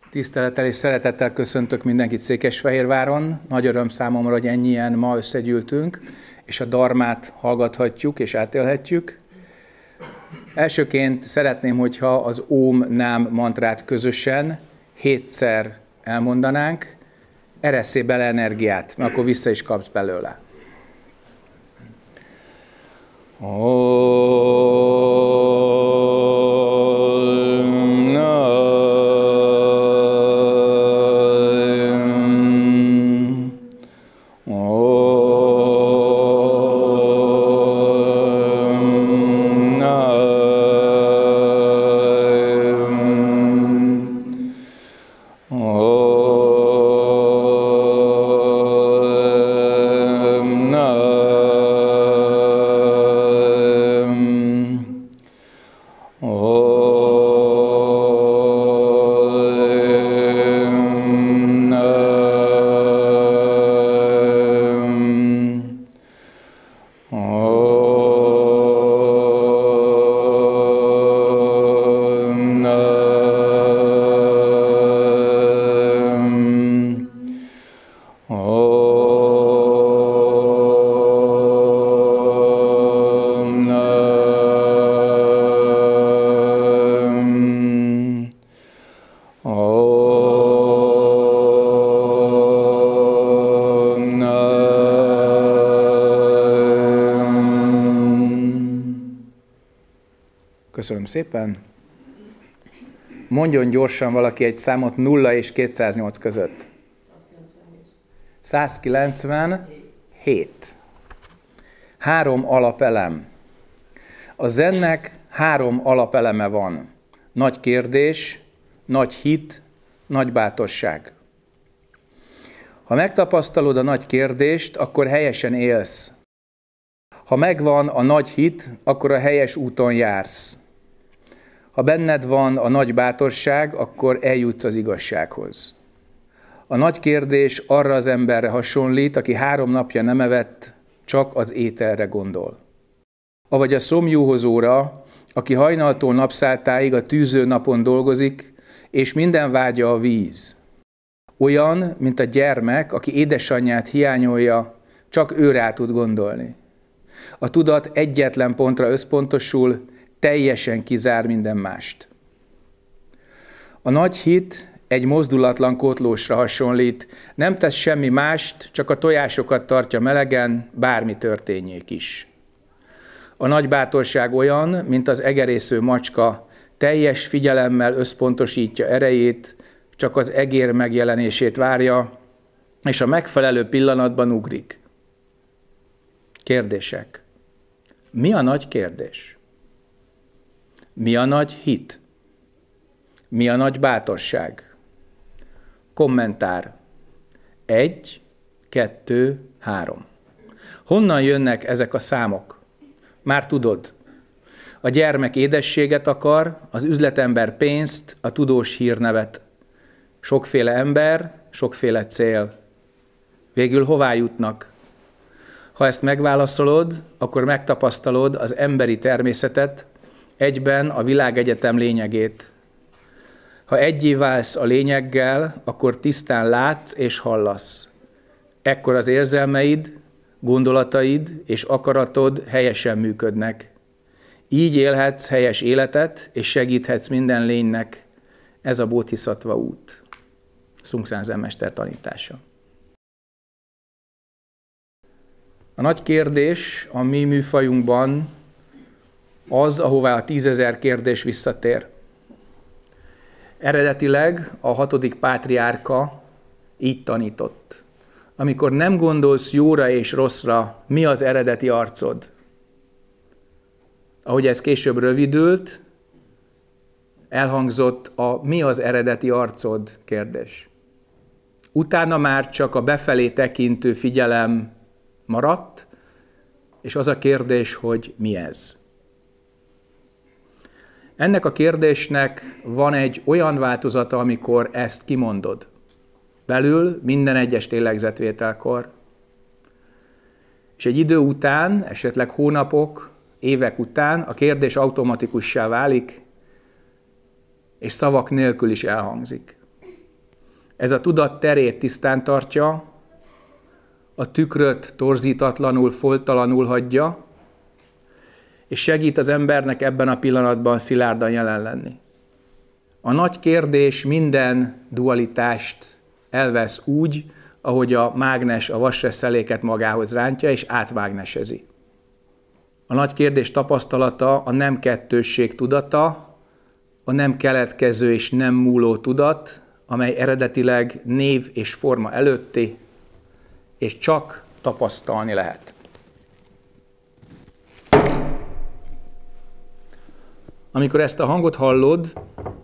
Tisztelettel és szeretettel köszöntök mindenkit Székesfehérváron. Nagy öröm számomra, hogy ennyien ma összegyűltünk, és a dharmát hallgathatjuk és átélhetjük. Elsőként szeretném, hogyha az Om Nám mantrát közösen 7-szer elmondanánk. Eresszél bele energiát, mert akkor vissza is kapsz belőle. Köszönöm szépen. Mondjon gyorsan valaki egy számot 0 és 208 között. 197. 3 alapelem. A zennek 3 alapeleme van. Nagy kérdés, nagy hit, nagy bátorság. Ha megtapasztalod a nagy kérdést, akkor helyesen élsz. Ha megvan a nagy hit, akkor a helyes úton jársz. Ha benned van a nagy bátorság, akkor eljutsz az igazsághoz. A nagy kérdés arra az emberre hasonlít, aki 3 napja nem evett, csak az ételre gondol. Avagy a szomjúhozóra, aki hajnaltól napszáltáig a tűző napon dolgozik, és minden vágya a víz. Olyan, mint a gyermek, aki édesanyját hiányolja, csak ő rá tud gondolni. A tudat egyetlen pontra összpontosul, teljesen kizár minden mást. A nagy hit egy mozdulatlan kotlósra hasonlít, nem tesz semmi mást, csak a tojásokat tartja melegen, bármi történjék is. A nagy bátorság olyan, mint az egerésző macska, teljes figyelemmel összpontosítja erejét, csak az egér megjelenését várja, és a megfelelő pillanatban ugrik. Kérdések. Mi a nagy kérdés? Mi a nagy hit? Mi a nagy bátorság? Kommentár. 1, 2, 3. Honnan jönnek ezek a számok? Már tudod. A gyermek édességet akar, az üzletember pénzt, a tudós hírnevet. Sokféle ember, sokféle cél. Végül hová jutnak? Ha ezt megválaszolod, akkor megtapasztalod az emberi természetet, egyben a világegyetem lényegét. Ha egyé válsz a lényeggel, akkor tisztán látsz és hallasz. Ekkor az érzelmeid, gondolataid és akaratod helyesen működnek. Így élhetsz helyes életet, és segíthetsz minden lénynek. Ez a Bodhisattva út. Sungszán zenmester tanítása. A nagy kérdés a mi műfajunkban az, ahová a 10 000 kérdés visszatér. Eredetileg a 6. pátriárka így tanított. Amikor nem gondolsz jóra és rosszra, mi az eredeti arcod? Ahogy ez később rövidült, elhangzott a mi az eredeti arcod kérdés. Utána már csak a befelé tekintő figyelem maradt, és az a kérdés, hogy mi ez. Ennek a kérdésnek van egy olyan változata, amikor ezt kimondod. Belül minden egyes lélegzetvételkor. És egy idő után, esetleg hónapok, évek után a kérdés automatikussá válik, és szavak nélkül is elhangzik. Ez a tudat terét tisztán tartja, a tükröt torzítatlanul, folttalanul hagyja, és segít az embernek ebben a pillanatban szilárdan jelen lenni. A nagy kérdés minden dualitást elvesz úgy, ahogy a mágnes a vasreszeléket magához rántja, és átmágnesezi. A nagy kérdés tapasztalata a nem kettősség tudata, a nem keletkező és nem múló tudat, amely eredetileg név és forma előtti, és csak tapasztalni lehet. Amikor ezt a hangot hallod,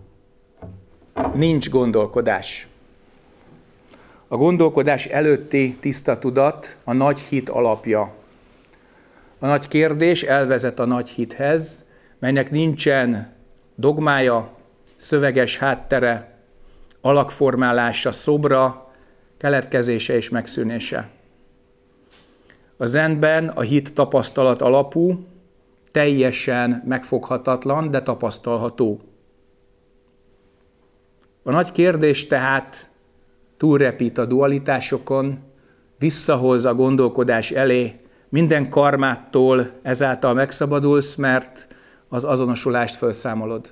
nincs gondolkodás. A gondolkodás előtti tiszta tudat a nagy hit alapja. A nagy kérdés elvezet a nagy hithez, melynek nincsen dogmája, szöveges háttere, alakformálása, szobra, keletkezése és megszűnése. A zenben a hit tapasztalat alapú, teljesen megfoghatatlan, de tapasztalható. A nagy kérdés tehát túlrepít a dualitásokon, visszahoz a gondolkodás elé, minden karmától ezáltal megszabadulsz, mert az azonosulást felszámolod.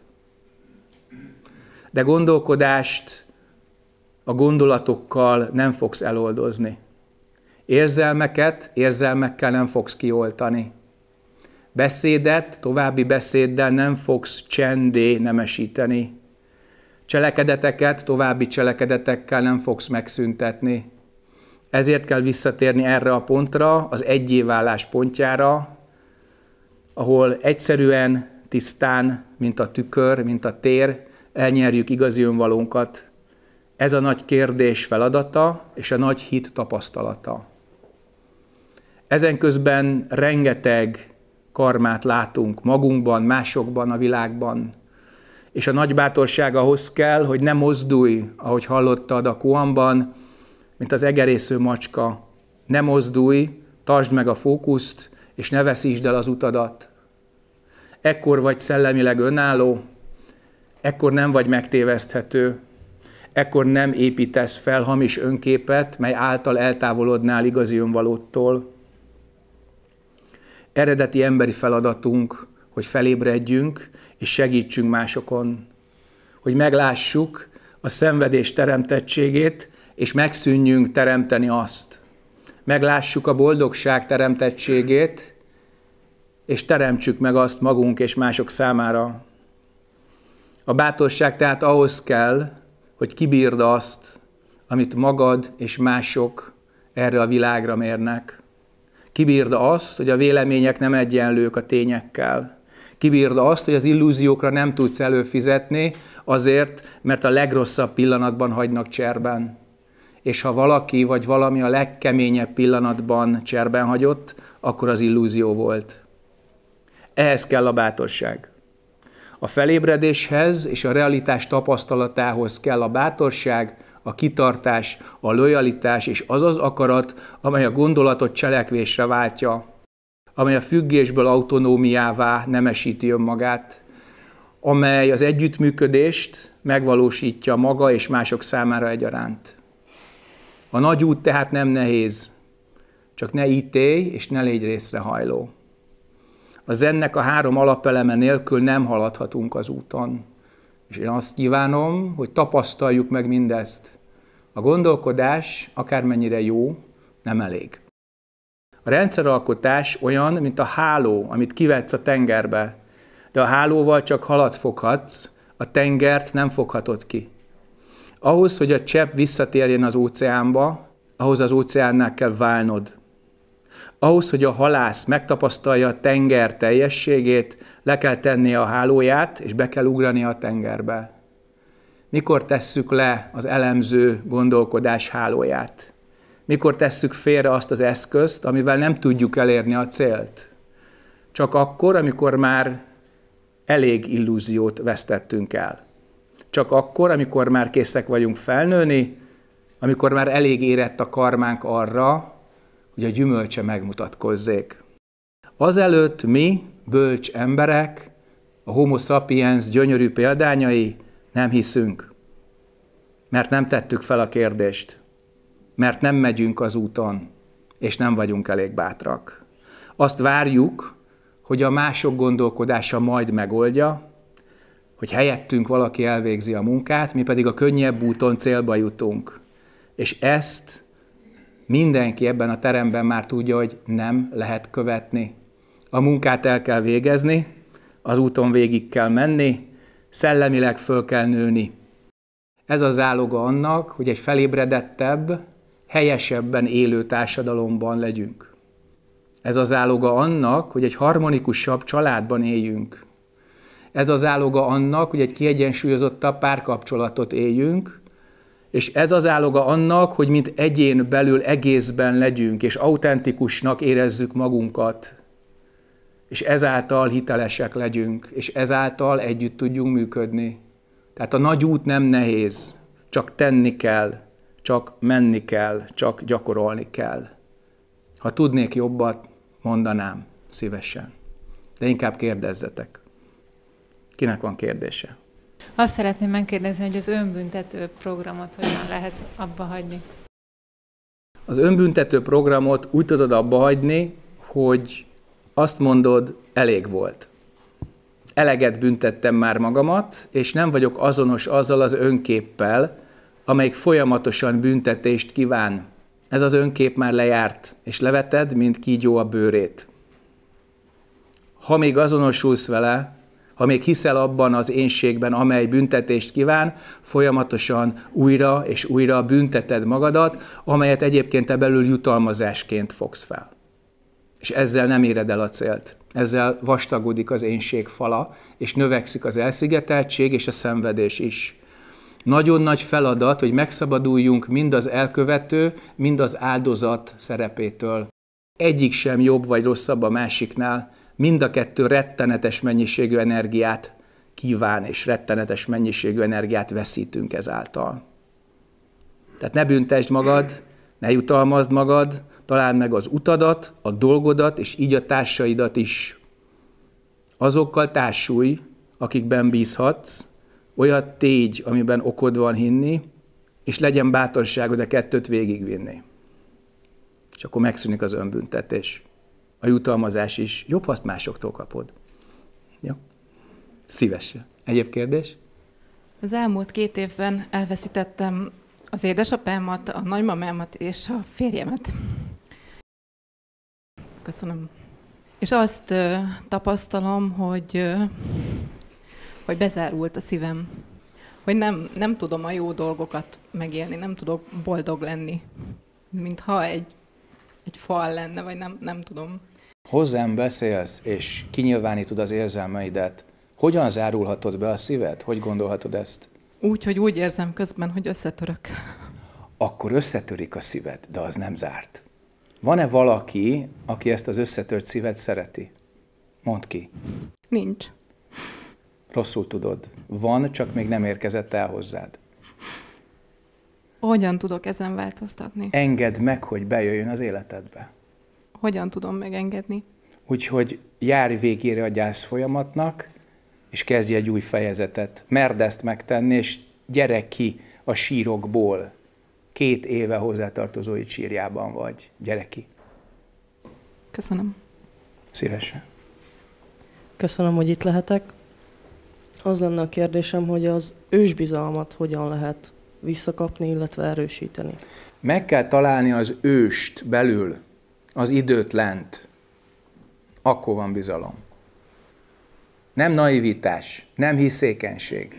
De gondolkodást a gondolatokkal nem fogsz eloldozni. Érzelmeket érzelmekkel nem fogsz kioltani. Beszédet további beszéddel nem fogsz csendé nemesíteni. Cselekedeteket további cselekedetekkel nem fogsz megszüntetni. Ezért kell visszatérni erre a pontra, az egyéválás pontjára, ahol egyszerűen, tisztán, mint a tükör, mint a tér, elnyerjük igazi önvalónkat. Ez a nagy kérdés feladata és a nagy hit tapasztalata. Ezen közben rengeteg karmát látunk magunkban, másokban, a világban. És a nagy bátorság ahhoz kell, hogy ne mozdulj, ahogy hallottad a koanban, mint az egerésző macska. Ne mozdulj, tartsd meg a fókuszt, és ne veszítsd el az utadat. Ekkor vagy szellemileg önálló, ekkor nem vagy megtéveszthető, ekkor nem építesz fel hamis önképet, mely által eltávolodnál igazi önvalódtól. Eredeti emberi feladatunk, hogy felébredjünk és segítsünk másokon, hogy meglássuk a szenvedés teremtettségét, és megszűnjünk teremteni azt. Meglássuk a boldogság teremtettségét, és teremtsük meg azt magunk és mások számára. A bátorság tehát ahhoz kell, hogy kibírd azt, amit magad és mások erre a világra mérnek. Kibírd azt, hogy a vélemények nem egyenlők a tényekkel. Kibírd azt, hogy az illúziókra nem tudsz előfizetni, azért, mert a legrosszabb pillanatban hagynak cserben. És ha valaki vagy valami a legkeményebb pillanatban cserben hagyott, akkor az illúzió volt. Ehhez kell a bátorság. A felébredéshez és a realitás tapasztalatához kell a bátorság, a kitartás, a lojalitás és az az akarat, amely a gondolatot cselekvésre váltja, amely a függésből autonómiává nemesíti önmagát, amely az együttműködést megvalósítja maga és mások számára egyaránt. A nagy út tehát nem nehéz, csak ne ítélj és ne légy részrehajló. A zennek a 3 alapeleme nélkül nem haladhatunk az úton. És én azt kívánom, hogy tapasztaljuk meg mindezt. A gondolkodás, akármennyire jó, nem elég. A rendszeralkotás olyan, mint a háló, amit kivetsz a tengerbe, de a hálóval csak halat foghatsz, a tengert nem foghatod ki. Ahhoz, hogy a csepp visszatérjen az óceánba, ahhoz az óceánnál kell válnod. Ahhoz, hogy a halász megtapasztalja a tenger teljességét, le kell tennie a hálóját, és be kell ugrania a tengerbe. Mikor tesszük le az elemző gondolkodás hálóját? Mikor tesszük félre azt az eszközt, amivel nem tudjuk elérni a célt? Csak akkor, amikor már elég illúziót vesztettünk el. Csak akkor, amikor már készek vagyunk felnőni, amikor már elég érett a karmánk arra, hogy a gyümölcse megmutatkozzék. Azelőtt mi, bölcs emberek, a Homo sapiens gyönyörű példányai, nem hiszünk. Mert nem tettük fel a kérdést, mert nem megyünk az úton, és nem vagyunk elég bátrak. Azt várjuk, hogy a mások gondolkodása majd megoldja, hogy helyettünk valaki elvégzi a munkát, mi pedig a könnyebb úton célba jutunk. És ezt mindenki ebben a teremben már tudja, hogy nem lehet követni. A munkát el kell végezni, az úton végig kell menni, szellemileg föl kell nőni. Ez a záloga annak, hogy egy felébredettebb, helyesebben élő társadalomban legyünk. Ez a záloga annak, hogy egy harmonikusabb családban éljünk. Ez a záloga annak, hogy egy kiegyensúlyozottabb párkapcsolatot éljünk, és ez az záloga annak, hogy mint egyén belül egészben legyünk, és autentikusnak érezzük magunkat, és ezáltal hitelesek legyünk, és ezáltal együtt tudjunk működni. Tehát a nagy út nem nehéz, csak tenni kell, csak menni kell, csak gyakorolni kell. Ha tudnék jobbat, mondanám szívesen. De inkább kérdezzetek. Kinek van kérdése? Azt szeretném megkérdezni, hogy az önbüntető programot hogyan lehet abba hagyni? Az önbüntető programot úgy tudod abba hagyni, hogy azt mondod, elég volt. Eleget büntettem már magamat, és nem vagyok azonos azzal az önképpel, amelyik folyamatosan büntetést kíván. Ez az önkép már lejárt, és leveted, mint kígyó a bőrét. Ha még azonosulsz vele, ha még hiszel abban az énségben, amely büntetést kíván, folyamatosan újra és újra bünteted magadat, amelyet egyébként te belül jutalmazásként fogsz fel. És ezzel nem éred el a célt. Ezzel vastagodik az énség fala, és növekszik az elszigeteltség és a szenvedés is. Nagyon nagy feladat, hogy megszabaduljunk mind az elkövető, mind az áldozat szerepétől. Egyik sem jobb vagy rosszabb a másiknál, mind a kettő rettenetes mennyiségű energiát kíván, és rettenetes mennyiségű energiát veszítünk ezáltal. Tehát ne büntesd magad, ne jutalmazd magad, találd meg az utadat, a dolgodat, és így a társaidat is. Azokkal társulj, akikben bízhatsz, olyat tégy, amiben okod van hinni, és legyen bátorságod a kettőt végigvinni. És akkor megszűnik az önbüntetés. A jutalmazás is jobb, ha azt másoktól kapod. Jó? Szívesen. Egyéb kérdés? Az elmúlt 2 évben elveszítettem az édesapámat, a nagymamámat és a férjemet. Köszönöm. És azt tapasztalom, hogy bezárult a szívem. Hogy nem tudom a jó dolgokat megélni, nem tudok boldog lenni. Mintha egy fal lenne, vagy nem tudom. Hozzám beszélsz, és kinyilvánítod az érzelmeidet. Hogyan zárulhatod be a szíved? Hogy gondolhatod ezt? Úgy érzem közben, hogy összetörök. Akkor összetörik a szíved, de az nem zárt. Van-e valaki, aki ezt az összetört szívet szereti? Mondd ki. Nincs. Rosszul tudod. Van, csak még nem érkezett el hozzád. Hogyan tudok ezen változtatni? Engedd meg, hogy bejöjjön az életedbe. Hogyan tudom megengedni? Úgyhogy járj végére a gyász folyamatnak, és kezdj egy új fejezetet. Merd ezt megtenni, és gyere ki a sírokból. 2 éve hozzátartozóid sírjában vagy. Gyere ki. Köszönöm. Szívesen. Köszönöm, hogy itt lehetek. Az lenne a kérdésem, hogy az ősbizalmat hogyan lehet visszakapni, illetve erősíteni. Meg kell találni az őst belül, az időt lent. Akkor van bizalom. Nem naivitás, nem hiszékenység.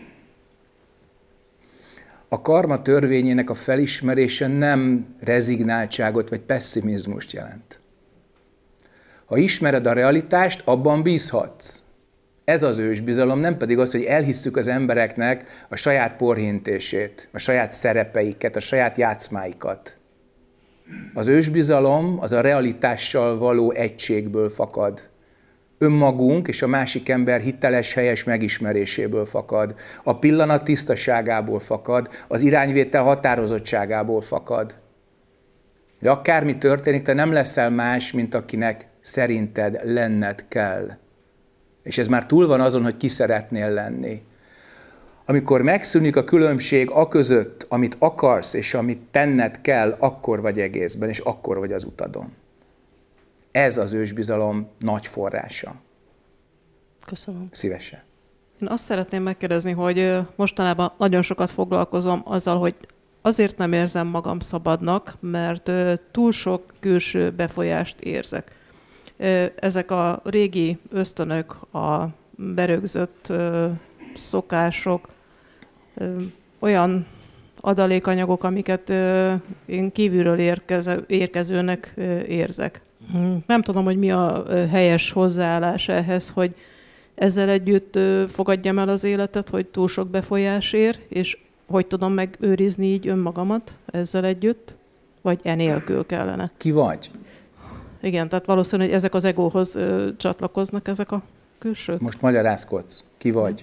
A karma törvényének a felismerése nem rezignáltságot vagy pesszimizmust jelent. Ha ismered a realitást, abban bízhatsz. Ez az ősbizalom, nem pedig az, hogy elhisszük az embereknek a saját porhintését, a saját szerepeiket, a saját játszmáikat. Az ősbizalom az a realitással való egységből fakad. Önmagunk és a másik ember hiteles, helyes megismeréséből fakad. A pillanat tisztaságából fakad, az irányvétel határozottságából fakad. De akármi történik, te nem leszel más, mint akinek szerinted lenned kell. És ez már túl van azon, hogy ki szeretnél lenni. Amikor megszűnik a különbség aközött, amit akarsz és amit tenned kell, akkor vagy egészben, és akkor vagy az utadon. Ez az ősbizalom nagy forrása. Köszönöm. Szívesen. Én azt szeretném megkérdezni, hogy mostanában nagyon sokat foglalkozom azzal, hogy azért nem érzem magam szabadnak, mert túl sok külső befolyást érzek. Ezek a régi ösztönök, a berögzött szokások, olyan adalékanyagok, amiket én kívülről érkezőnek érzek. Nem tudom, hogy mi a helyes hozzáállás ehhez, hogy ezzel együtt fogadjam el az életet, hogy túl sok befolyás ér, és hogy tudom megőrizni így önmagamat ezzel együtt, vagy enélkül kellene. Ki vagy? Igen, tehát valószínű, hogy ezek az egóhoz csatlakoznak ezek a külsők. Most magyarázkodsz. Ki vagy?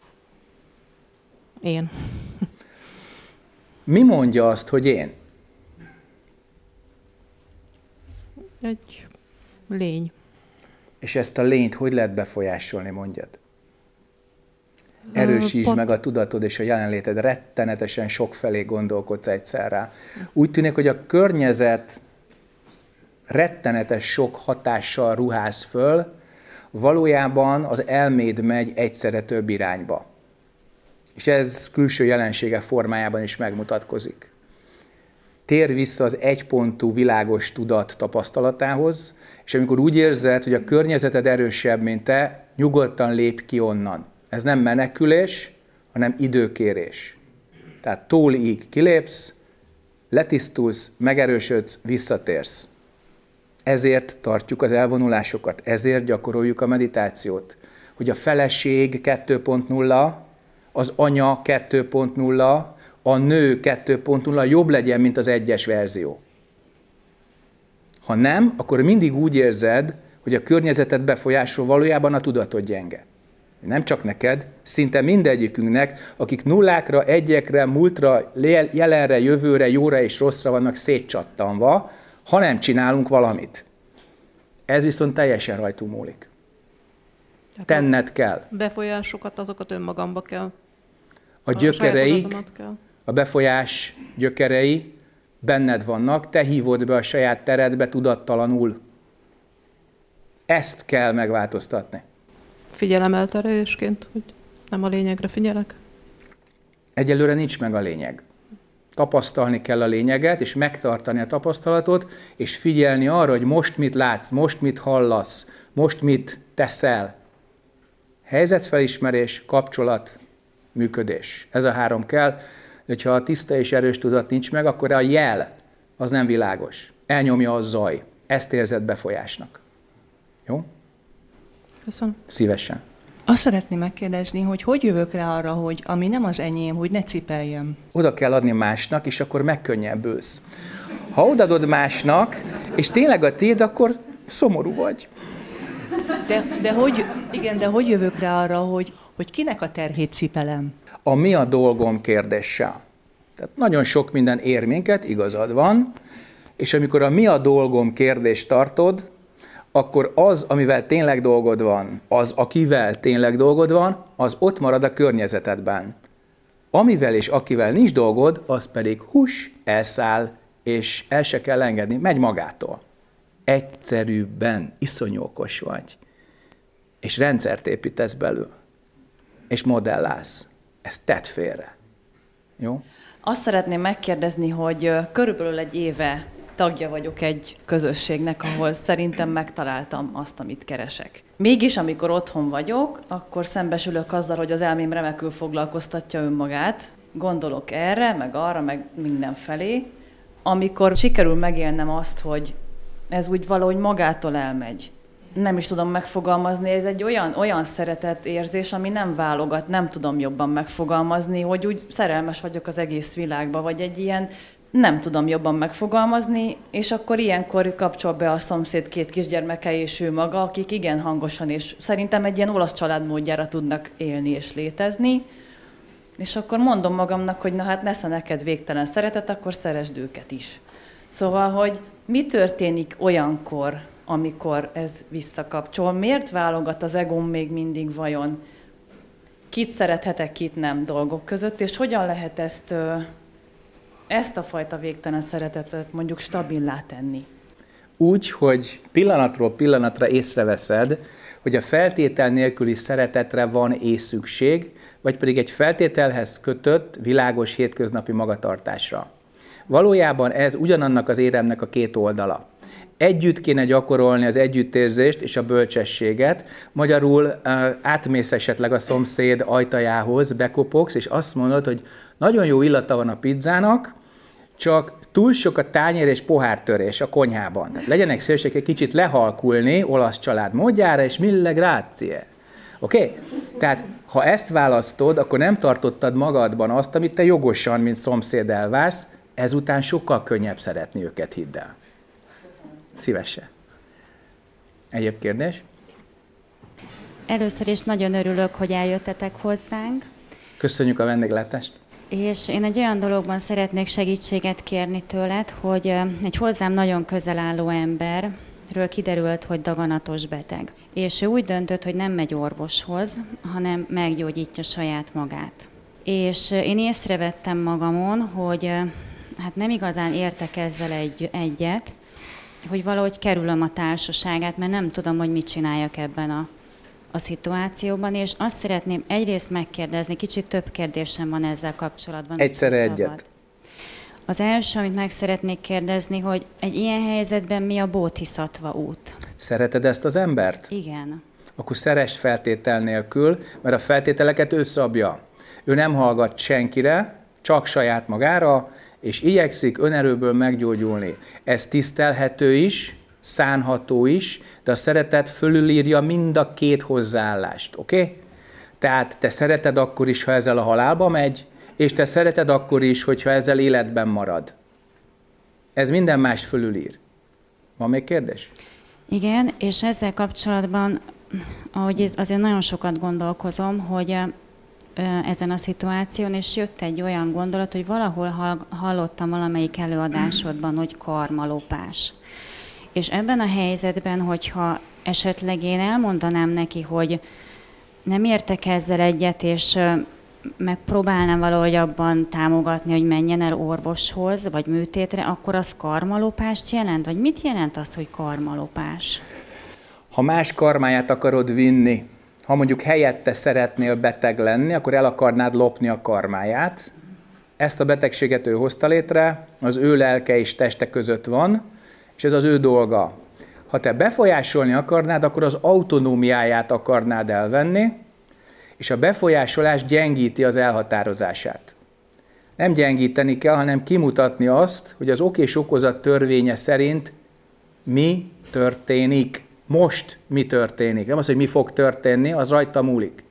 Én. Mi mondja azt, hogy én? Egy lény. És ezt a lényt hogy lehet befolyásolni, mondjad? Erősítsd meg a tudatod és a jelenléted, rettenetesen sokfelé gondolkodsz egyszerre. Úgy tűnik, hogy a környezet rettenetes sok hatással ruház föl, valójában az elméd megy egyszerre több irányba. És ez külső jelensége formájában is megmutatkozik. Tér vissza az egypontú világos tudat tapasztalatához, és amikor úgy érzed, hogy a környezeted erősebb, mint te, nyugodtan lépj ki onnan. Ez nem menekülés, hanem időkérés. Tehát tólig kilépsz, letisztulsz, megerősödsz, visszatérsz. Ezért tartjuk az elvonulásokat, ezért gyakoroljuk a meditációt. Hogy a feleség 2.0, az anya 2.0, a nő 2.0 jobb legyen, mint az egyes verzió. Ha nem, akkor mindig úgy érzed, hogy a környezetet befolyásol, valójában a tudatod gyenge. Nem csak neked, szinte mindegyikünknek, akik nullákra, egyekre, múltra, jelenre, jövőre, jóra és rosszra vannak szétcsattanva, ha nem csinálunk valamit. Ez viszont teljesen rajtunk múlik. Tenned kell. Befolyásokat, azokat önmagamba kell. A gyökereik, a befolyás gyökerei benned vannak, te hívod be a saját teredbe tudattalanul. Ezt kell megváltoztatni. Figyelemelterelésként, hogy nem a lényegre figyelek? Egyelőre nincs meg a lényeg. Tapasztalni kell a lényeget, és megtartani a tapasztalatot, és figyelni arra, hogy most mit látsz, most mit hallasz, most mit teszel. Helyzetfelismerés, kapcsolat, működés. Ez a három kell. De ha a tiszta és erős tudat nincs meg, akkor a jel az nem világos. Elnyomja a zaj. Ezt érzed befolyásnak. Jó? Köszönöm. Szívesen. Azt szeretném megkérdezni, hogy jövök rá arra, hogy ami nem az enyém, hogy ne cipeljem. Oda kell adni másnak, és akkor megkönnyebbülsz. Ha odadod másnak, és tényleg a tiéd, akkor szomorú vagy. De hogy jövök rá arra, hogy kinek a terhét cipelem? A mi a dolgom kérdéssel. Tehát nagyon sok minden ér minket, igazad van, és amikor a mi a dolgom kérdést tartod, akkor az, amivel tényleg dolgod van, az, akivel tényleg dolgod van, az ott marad a környezetedben. Amivel és akivel nincs dolgod, az pedig elszáll, és el se kell engedni, megy magától. Egyszerűbben, iszonyú okos vagy, és rendszert építesz belül, és modellálsz. Ezt tedd félre. Jó? Azt szeretném megkérdezni, hogy körülbelül egy éve tagja vagyok egy közösségnek, ahol szerintem megtaláltam azt, amit keresek. Mégis, amikor otthon vagyok, akkor szembesülök azzal, hogy az elmém remekül foglalkoztatja önmagát. Gondolok erre, meg arra, meg mindenfelé. Amikor sikerül megélnem azt, hogy ez úgy valahogy magától elmegy. Nem is tudom megfogalmazni, ez egy olyan szeretetérzés, ami nem válogat, nem tudom jobban megfogalmazni, hogy úgy szerelmes vagyok az egész világba, vagy egy ilyen, nem tudom jobban megfogalmazni, és akkor ilyenkor kapcsol be a szomszéd 2 kisgyermeke és ő maga, akik igen hangosan, és szerintem egy ilyen olasz családmódjára tudnak élni és létezni, és akkor mondom magamnak, hogy na hát nesze neked végtelen szeretet, akkor szeresd őket is. Szóval, hogy mi történik olyankor, amikor ez visszakapcsol? Miért válogat az egóm még mindig vajon? kit szerethetek, kit nem dolgok között, és hogyan lehet ezt a fajta végtelen szeretetet mondjuk stabilá tenni? Úgy, hogy pillanatról pillanatra észreveszed, hogy a feltétel nélküli szeretetre van és szükség, vagy pedig egy feltételhez kötött, világos hétköznapi magatartásra. Valójában ez ugyanannak az éremnek a két oldala. Együtt kéne gyakorolni az együttérzést és a bölcsességet, magyarul átmész esetleg a szomszéd ajtajához, bekopogsz, és azt mondod, hogy nagyon jó illata van a pizzának, csak túl sok a tányér és pohártörés a konyhában. Tehát legyenek szívesek egy kicsit lehalkulni olasz család módjára, és mille grazie. Oké? Tehát, ha ezt választod, akkor nem tartottad magadban azt, amit te jogosan, mint szomszéd elvársz, ezután sokkal könnyebb szeretni őket, hidd el. Szívesen. Egyéb kérdés? Először is nagyon örülök, hogy eljöttetek hozzánk. Köszönjük a vendéglátást. És én egy olyan dologban szeretnék segítséget kérni tőled, hogy egy hozzám nagyon közel álló emberről kiderült, hogy daganatos beteg. És ő úgy döntött, hogy nem megy orvoshoz, hanem meggyógyítja saját magát. És én észrevettem magamon, hogy hát nem igazán értek ezzel egyet, hogy valahogy kerülöm a társaságát, mert nem tudom, hogy mit csináljak ebben a szituációban, és azt szeretném egyrészt megkérdezni, kicsit több kérdésem van ezzel kapcsolatban. Egyszerre egyet. Az első, amit meg szeretnék kérdezni, hogy egy ilyen helyzetben mi a bódhiszatva út? Szereted ezt az embert? Igen. Akkor szeresd feltétel nélkül, mert a feltételeket ő szabja. Ő nem hallgat senkire, csak saját magára, és igyekszik önerőből meggyógyulni. Ez tisztelhető is, szánható is, de a szeretet fölülírja mind a két hozzáállást, oké? Tehát te szereted akkor is, ha ezzel a halálba megy, és te szereted akkor is, hogyha ezzel életben marad. Ez minden más fölülír. Van még kérdés? Igen, és ezzel kapcsolatban, ahogy azért nagyon sokat gondolkozom, hogy ezen a szituáción, és jött egy olyan gondolat, hogy valahol hallottam valamelyik előadásodban, hogy karmalopás. És ebben a helyzetben, hogyha esetleg én elmondanám neki, hogy nem értek ezzel egyet, és megpróbálnám valahogy abban támogatni, hogy menjen el orvoshoz, vagy műtétre, akkor az karmalopást jelent? Vagy mit jelent az, hogy karmalopás? Ha más karmáját akarod vinni, ha mondjuk helyette szeretnél beteg lenni, akkor el akarnád lopni a karmáját. Ezt a betegséget ő hozta létre, az ő lelke és teste között van, és ez az ő dolga. Ha te befolyásolni akarnád, akkor az autonómiáját akarnád elvenni, és a befolyásolás gyengíti az elhatározását. Nem gyengíteni kell, hanem kimutatni azt, hogy az ok és okozat törvénye szerint mi történik. Most mi történik. Nem az, hogy mi fog történni, az rajta múlik.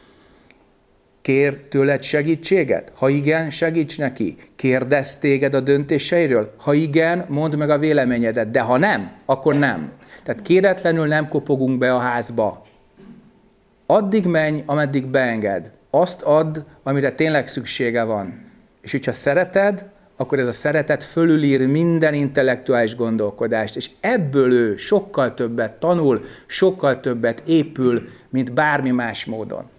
Kér tőled segítséget? Ha igen, segíts neki. Kérdez téged a döntéseiről? Ha igen, mondd meg a véleményedet, de ha nem, akkor nem. Tehát kéretlenül nem kopogunk be a házba. Addig menj, ameddig beenged. Azt add, amire tényleg szüksége van. És hogyha szereted, akkor ez a szeretet fölülír minden intellektuális gondolkodást, és ebből ő sokkal többet tanul, sokkal többet épül, mint bármi más módon.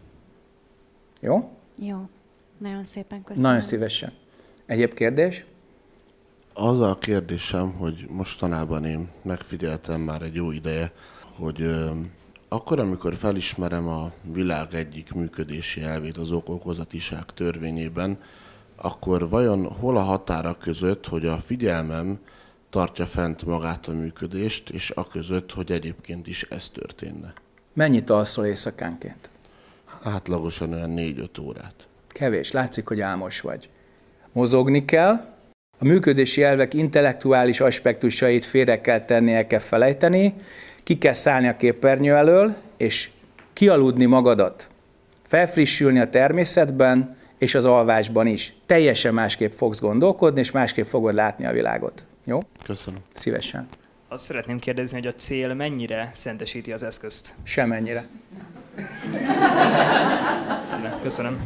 Jó? Jó. Nagyon szépen köszönöm. Nagyon szívesen. Egyéb kérdés? Az a kérdésem, hogy mostanában én megfigyeltem már egy jó ideje, hogy akkor, amikor felismerem a világ egyik működési elvét, az ok-okozatiság törvényében, akkor vajon hol a határa között, hogy a figyelmem tartja fent magát a működést, és a között, hogy egyébként is ez történne? Mennyit alszol éjszakánként? Átlagosan olyan 4-5 órát. Kevés. Látszik, hogy álmos vagy. Mozogni kell, a működési elvek intellektuális aspektusait félre kell tenni, el kell felejteni, ki kell szállni a képernyő elől, és kialudni magadat. Felfrissülni a természetben, és az alvásban is. Teljesen másképp fogsz gondolkodni, és másképp fogod látni a világot. Jó? Köszönöm. Szívesen. Azt szeretném kérdezni, hogy a cél mennyire szentesíti az eszközt? Semennyire. Köszönöm.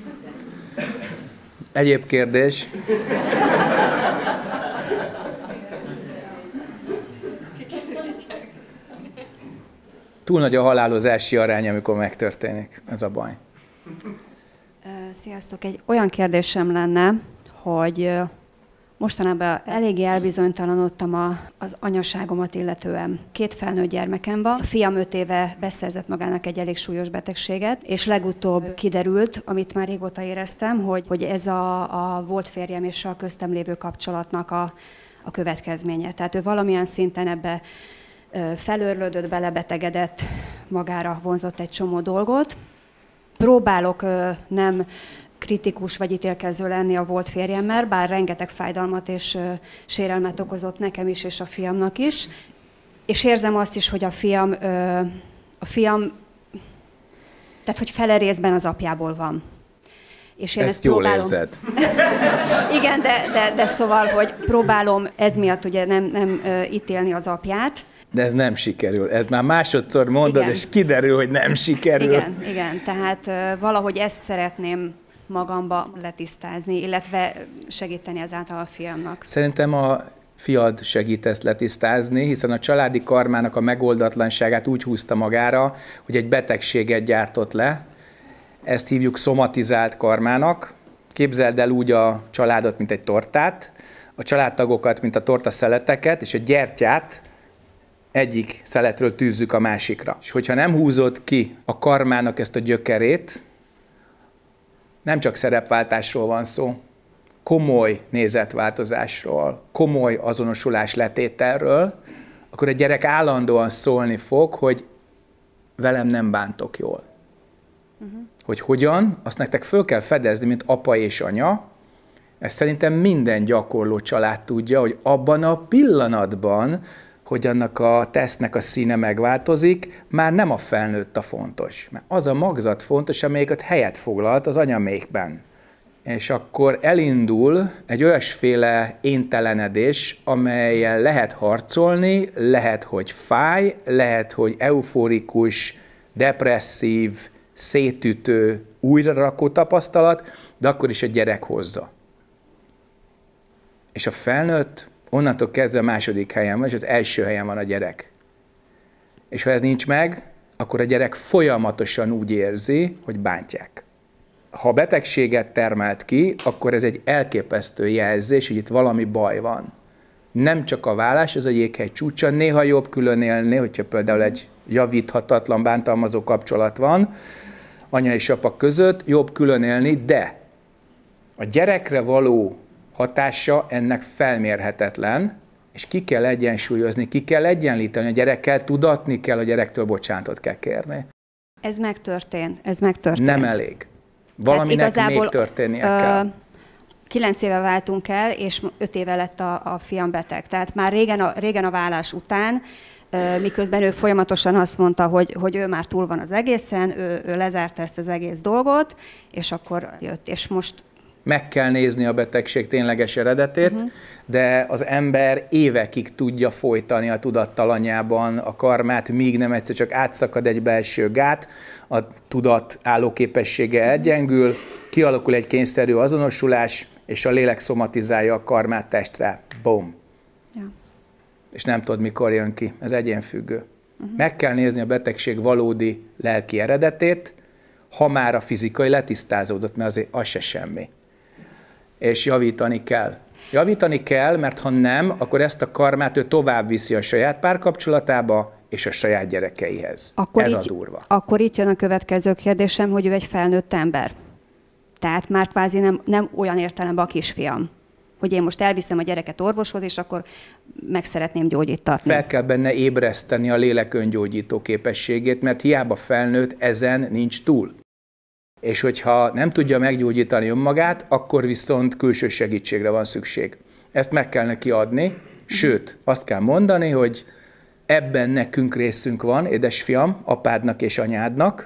Egyéb kérdés? Túl nagy a halálozási arány, amikor megtörténik. Ez a baj. Sziasztok! Egy olyan kérdésem lenne, hogy mostanában eléggé elbizonytalanodtam az anyaságomat illetően. 2 felnőtt gyermekem van. A fiam 5 éve beszerzett magának egy elég súlyos betegséget, és legutóbb kiderült, amit már régóta éreztem, hogy ez a volt férjem és a köztem lévő kapcsolatnak a következménye. Tehát ő valamilyen szinten ebbe felőrlődött, belebetegedett, magára vonzott egy csomó dolgot. Próbálok nem kritikus vagy ítélkező lenni a volt férjemmel, bár rengeteg fájdalmat és sérelmet okozott nekem is, és a fiamnak is. És érzem azt is, hogy a fiam tehát hogy fele részben az apjából van. És én ezt jól érzed. Igen, de szóval, hogy próbálom ez miatt ugye nem ítélni az apját. De ez nem sikerül. Ez már másodszor mondod, igen. És kiderül, hogy nem sikerül. Igen. Tehát valahogy ezt szeretném magamba letisztázni, illetve segíteni ezáltal a fiamnak. Szerintem a fiad segít ezt letisztázni, hiszen a családi karmának a megoldatlanságát úgy húzta magára, hogy egy betegséget gyártott le. Ezt hívjuk szomatizált karmának. Képzeld el úgy a családot, mint egy tortát, a családtagokat, mint a torta szeleteket, és a gyertyát egyik szeletről tűzzük a másikra. És hogyha nem húzod ki a karmának ezt a gyökerét, nem csak szerepváltásról van szó, komoly nézetváltozásról, komoly azonosulás letételről, akkor a gyerek állandóan szólni fog, hogy velem nem bántok jól. Hogy hogyan, azt nektek föl kell fedezni, mint apa és anya. Ezt szerintem minden gyakorló család tudja, hogy abban a pillanatban, hogy annak a tesztnek a színe megváltozik, már nem a felnőtt a fontos. Mert az a magzat fontos, amelyik ott helyet foglalt az anyamékben. És akkor elindul egy olyasféle éntelenedés, amellyel lehet harcolni, lehet, hogy fáj, lehet, hogy euforikus, depresszív, szétütő, újrarakó tapasztalat, de akkor is a gyerek hozza. És a felnőtt onnantól kezdve a második helyen van, és az első helyen van a gyerek. És ha ez nincs meg, akkor a gyerek folyamatosan úgy érzi, hogy bántják. Ha betegséget termelt ki, akkor ez egy elképesztő jelzés, hogy itt valami baj van. Nem csak a vállás, ez a jéghegy csúcsa, néha jobb külön élni, hogyha például egy javíthatatlan, bántalmazó kapcsolat van, anya és apa között, jobb külön élni, de a gyerekre való hatása ennek felmérhetetlen, és ki kell egyensúlyozni, ki kell egyenlíteni a gyerekkel, tudatni kell, a gyerektől bocsánatot kell kérni. Ez megtörtént. Nem elég. Valaminek még történnie kell. 9 éve váltunk el, és 5 éve lett a fiam beteg. Tehát már régen a válás után, miközben ő folyamatosan azt mondta, hogy ő már túl van az egészen, ő lezárta ezt az egész dolgot, és akkor jött, és most meg kell nézni a betegség tényleges eredetét, de az ember évekig tudja folytani a tudattalanyában a karmát, míg nem egyszer csak átszakad egy belső gát, a tudat állóképessége elgyengül, kialakul egy kényszerű azonosulás, és a lélek szomatizálja a karmát testre. Boom! Ja. És nem tudod, mikor jön ki. Ez egyénfüggő. Meg kell nézni a betegség valódi lelki eredetét, ha már a fizikai letisztázódott, mert azért az se semmi. És javítani kell. Javítani kell, mert ha nem, akkor ezt a karmát ő tovább viszi a saját párkapcsolatába és a saját gyerekeihez. Ez a durva. Akkor itt jön a következő kérdésem, hogy ő egy felnőtt ember. Tehát már kvázi nem olyan értelemben a kisfiam, hogy én most elviszem a gyereket orvoshoz, és akkor meg szeretném gyógyítatni. Fel kell benne ébreszteni a lélek öngyógyító képességét, mert hiába felnőtt, ezen nincs túl. És hogyha nem tudja meggyógyítani önmagát, akkor viszont külső segítségre van szükség. Ezt meg kell neki adni, sőt, azt kell mondani, hogy ebben nekünk részünk van, édesfiam, apádnak és anyádnak,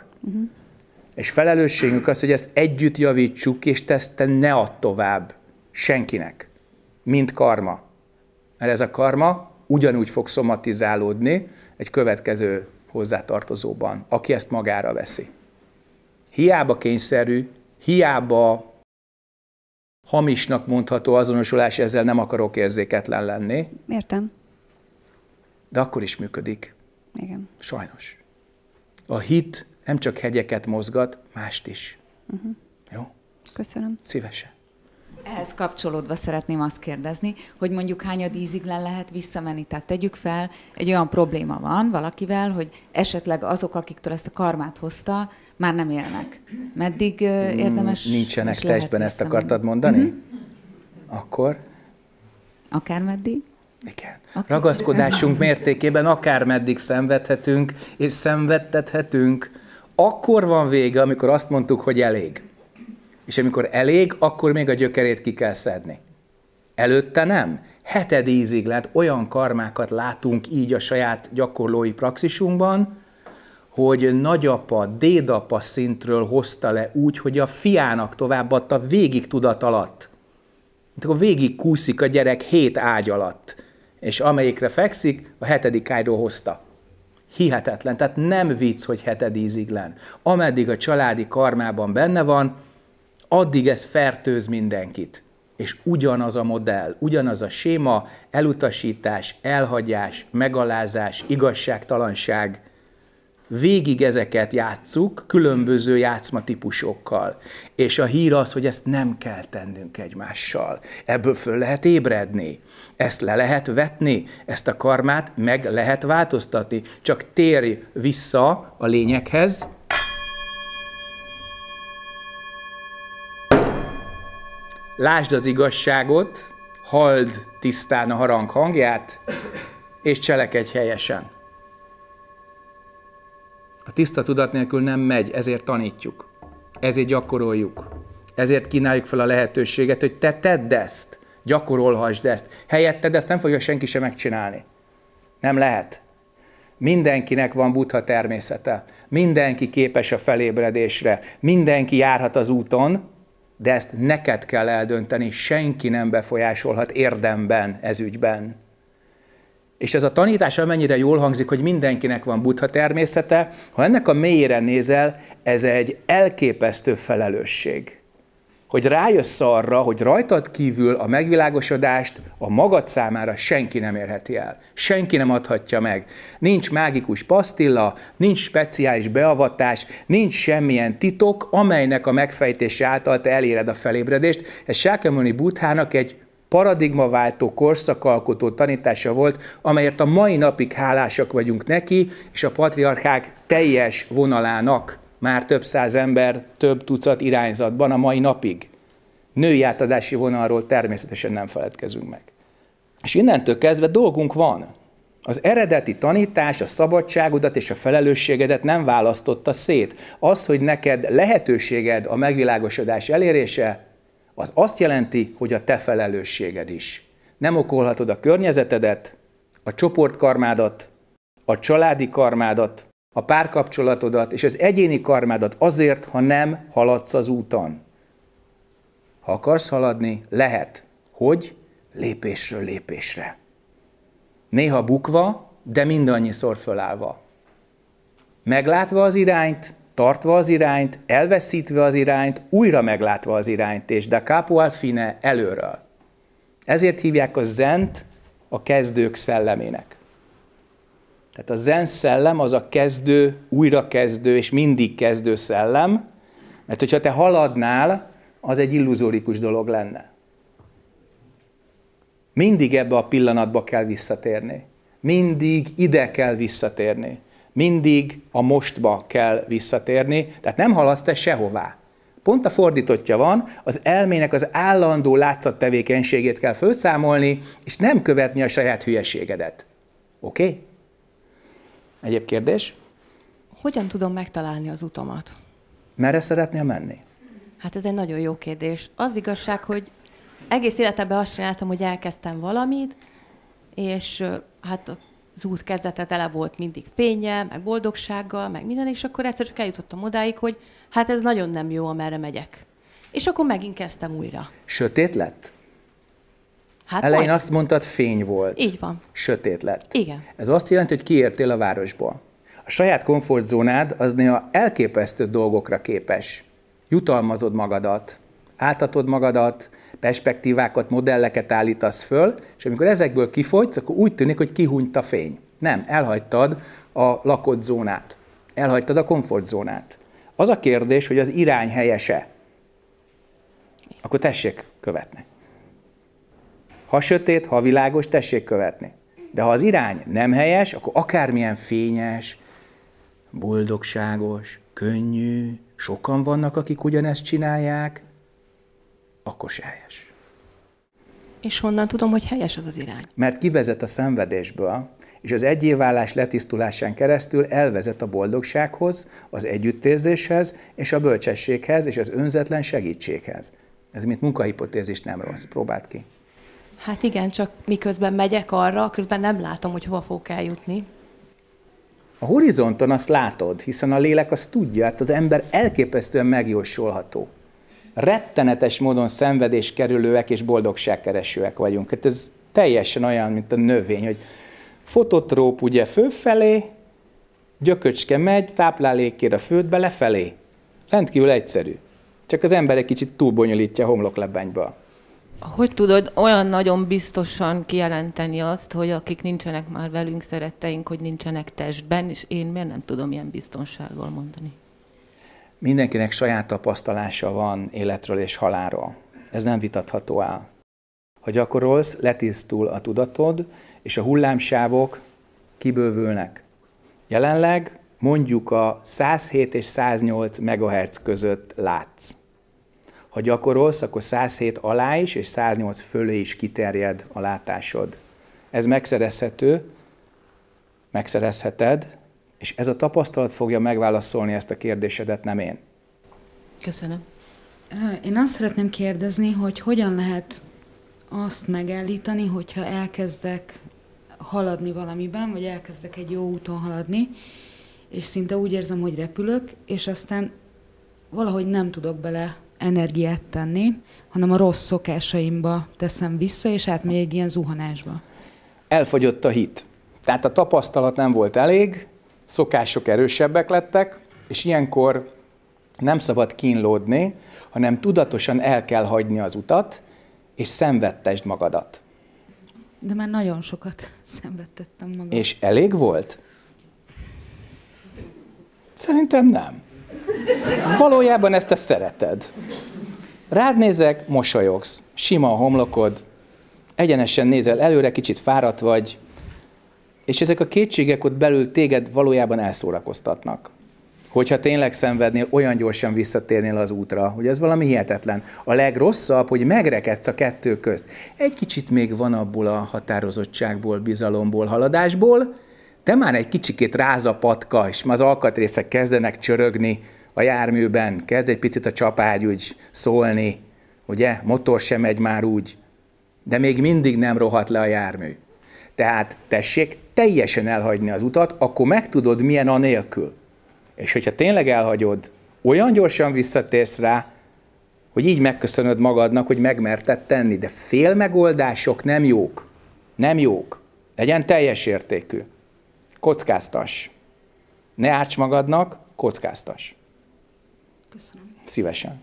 és felelősségünk az, hogy ezt együtt javítsuk, és te ne add tovább senkinek, mint karma. Mert ez a karma ugyanúgy fog szomatizálódni egy következő hozzátartozóban, aki ezt magára veszi. Hiába kényszerű, hiába hamisnak mondható azonosulás, ezzel nem akarok érzéketlen lenni. Értem. De akkor is működik. Igen. Sajnos. A hit nem csak hegyeket mozgat, mást is. Jó? Köszönöm. Szívesen. Ehhez kapcsolódva szeretném azt kérdezni, hogy mondjuk hányad íziglen lehet visszamenni. Tehát tegyük fel, egy olyan probléma van valakivel, hogy esetleg azok, akiktől ezt a karmát hozta, már nem élnek. Meddig érdemes? Nincsenek testben, ezt akartad mondani? Akkor? Akármeddig? Igen. Okay. Ragaszkodásunk mértékében akármeddig szenvedhetünk és szenvedtethetünk. Akkor van vége, amikor azt mondtuk, hogy elég. És amikor elég, akkor még a gyökerét ki kell szedni. Előtte nem. 7. íziglet, olyan karmákat látunk így a saját gyakorlói praxisunkban, hogy nagyapa, dédapa szintről hozta le úgy, hogy a fiának továbbadta végig tudat alatt. Mint akkor végig kúszik a gyerek 7 ágy alatt, és amelyikre fekszik, a 7. ágyról hozta. Hihetetlen, tehát nem vicc, hogy 7. íziglen. Ameddig a családi karmában benne van, addig ez fertőz mindenkit. És ugyanaz a modell, ugyanaz a séma, elutasítás, elhagyás, megalázás, igazságtalanság. Végig ezeket játsszuk különböző játszmatípusokkal. És a hír az, hogy ezt nem kell tennünk egymással. Ebből föl lehet ébredni. Ezt le lehet vetni, ezt a karmát meg lehet változtatni. Csak térj vissza a lényeghez. Lásd az igazságot, halld tisztán a harang hangját, és cselekedj helyesen. A tiszta tudat nélkül nem megy, ezért tanítjuk, ezért gyakoroljuk, ezért kínáljuk fel a lehetőséget, hogy te tedd ezt, gyakorolhassd ezt. Helyetted ezt nem fogja senki sem megcsinálni. Nem lehet. Mindenkinek van Buddha természete, mindenki képes a felébredésre, mindenki járhat az úton, de ezt neked kell eldönteni, senki nem befolyásolhat érdemben ez ügyben. És ez a tanítás amennyire jól hangzik, hogy mindenkinek van Buddha természete, ha ennek a mélyére nézel, ez egy elképesztő felelősség. Hogy rájössz arra, hogy rajtad kívül a megvilágosodást a magad számára senki nem érheti el. Senki nem adhatja meg. Nincs mágikus pasztilla, nincs speciális beavatás, nincs semmilyen titok, amelynek a megfejtése által te eléred a felébredést. Ez Sákyamuni Buddhának egy paradigmaváltó, korszakalkotó tanítása volt, amelyért a mai napig hálásak vagyunk neki, és a patriarchák teljes vonalának, már több száz ember, több tucat irányzatban a mai napig. Női átadási vonalról természetesen nem feledkezünk meg. És innentől kezdve dolgunk van. Az eredeti tanítás a szabadságodat és a felelősségedet nem választotta szét. Az, hogy neked lehetőséged a megvilágosodás elérése, az azt jelenti, hogy a te felelősséged is. Nem okolhatod a környezetedet, a csoportkarmádat, a családi karmádat, a párkapcsolatodat és az egyéni karmádat azért, ha nem haladsz az úton. Ha akarsz haladni, lehet. Hogy? Lépésről lépésre. Néha bukva, de mindannyiszor fölállva. Meglátva az irányt, tartva az irányt, elveszítve az irányt, újra meglátva az irányt, és da capo al fine, előről. Ezért hívják a zent a kezdők szellemének. Tehát a zen szellem az a kezdő, újrakezdő és mindig kezdő szellem, mert hogyha te haladnál, az egy illuzórikus dolog lenne. Mindig ebbe a pillanatba kell visszatérni. Mindig ide kell visszatérni. Mindig a mostba kell visszatérni, tehát nem haladsz te sehová. Pont a fordítottja van, az elmének az állandó látszattevékenységét kell felszámolni, és nem követni a saját hülyeségedet. Oké? Okay? Egyéb kérdés? Hogyan tudom megtalálni az utamat? Merre szeretnél menni? Hát ez egy nagyon jó kérdés. Az igazság, hogy egész életemben azt csináltam, hogy elkezdtem valamit, és hát az út kezdete tele volt mindig fénnyel, meg boldogsággal, meg minden, és akkor egyszer csak eljutottam odáig, hogy hát ez nagyon nem jó, amerre megyek. És akkor megint kezdtem újra. Sötét lett? Hát elején majd... azt mondtad, fény volt. Így van. Sötét lett. Igen. Ez azt jelenti, hogy kiértél a városból. A saját komfortzónád az néha elképesztő dolgokra képes. Jutalmazod magadat, áltatod magadat, perspektívákat, modelleket állítasz föl, és amikor ezekből kifogysz, akkor úgy tűnik, hogy kihunyt a fény. Nem, elhagytad a lakott zónát. Elhagytad a komfortzónát. Az a kérdés, hogy az irány helyese. Akkor tessék követni. Ha sötét, ha világos, tessék követni. De ha az irány nem helyes, akkor akármilyen fényes, boldogságos, könnyű, sokan vannak, akik ugyanezt csinálják, akkor se helyes. És honnan tudom, hogy helyes az az irány? Mert kivezet a szenvedésből, és az egyévválás letisztulásán keresztül elvezet a boldogsághoz, az együttérzéshez, és a bölcsességhez, és az önzetlen segítséghez. Ez mint munkahipotézis nem rossz. Próbáld ki. Hát igen, csak miközben megyek arra, közben nem látom, hogy hova fogok eljutni. A horizonton azt látod, hiszen a lélek azt tudja, hát az ember elképesztően megjósolható. Rettenetes módon szenvedéskerülőek és boldogságkeresőek vagyunk. Hát ez teljesen olyan, mint a növény, hogy fototróp ugye fölfelé, gyököcske megy, táplálékért a földbe lefelé. Rendkívül egyszerű. Csak az ember egy kicsit túlbonyolítja a homloklebenyből. Hogy tudod olyan nagyon biztosan kijelenteni azt, hogy akik nincsenek már velünk, szeretteink, hogy nincsenek testben, és én miért nem tudom ilyen biztonsággal mondani? Mindenkinek saját tapasztalása van életről és halálról. Ez nem vitatható el. Ha gyakorolsz, letisztul a tudatod, és a hullámsávok kibővülnek. Jelenleg mondjuk a 107 és 108 MHz között látsz. Ha gyakorolsz, akkor 107 alá is, és 108 fölé is kiterjed a látásod. Ez megszerezhető, megszerezheted, és ez a tapasztalat fogja megválaszolni ezt a kérdésedet, nem én. Köszönöm. Én azt szeretném kérdezni, hogy hogyan lehet azt megállítani, hogyha elkezdek haladni valamiben, vagy elkezdek egy jó úton haladni, és szinte úgy érzem, hogy repülök, és aztán valahogy nem tudok bele energiát tenni, hanem a rossz szokásaimba teszem vissza, és átmegy egy ilyen zuhanásba. Elfogyott a hit. Tehát a tapasztalat nem volt elég, szokások erősebbek lettek, és ilyenkor nem szabad kínlódni, hanem tudatosan el kell hagyni az utat, és szenvedtesd magadat. De már nagyon sokat szenvedtettem magam. És elég volt? Szerintem nem. Valójában ezt te szereted. Rád nézek, mosolyogsz, sima a homlokod, egyenesen nézel előre, kicsit fáradt vagy, és ezek a kétségek ott belül téged valójában elszórakoztatnak. Hogyha tényleg szenvednél, olyan gyorsan visszatérnél az útra, hogy ez valami hihetetlen. A legrosszabb, hogy megrekedsz a kettő közt. Egy kicsit még van abból a határozottságból, bizalomból, haladásból, de már egy kicsikét ráz a patka, és már az alkatrészek kezdenek csörögni a járműben, kezd egy picit a csapágy úgy szólni, ugye, motor sem megy már úgy, de még mindig nem rohadt le a jármű. Tehát tessék teljesen elhagyni az utat, akkor megtudod, milyen anélkül. És hogyha tényleg elhagyod, olyan gyorsan visszatérsz rá, hogy így megköszönöd magadnak, hogy megmerted tenni, de félmegoldások nem jók. Nem jók. Legyen teljes értékű. Kockáztass. Ne árts magadnak, kockáztass. Köszönöm. Szívesen.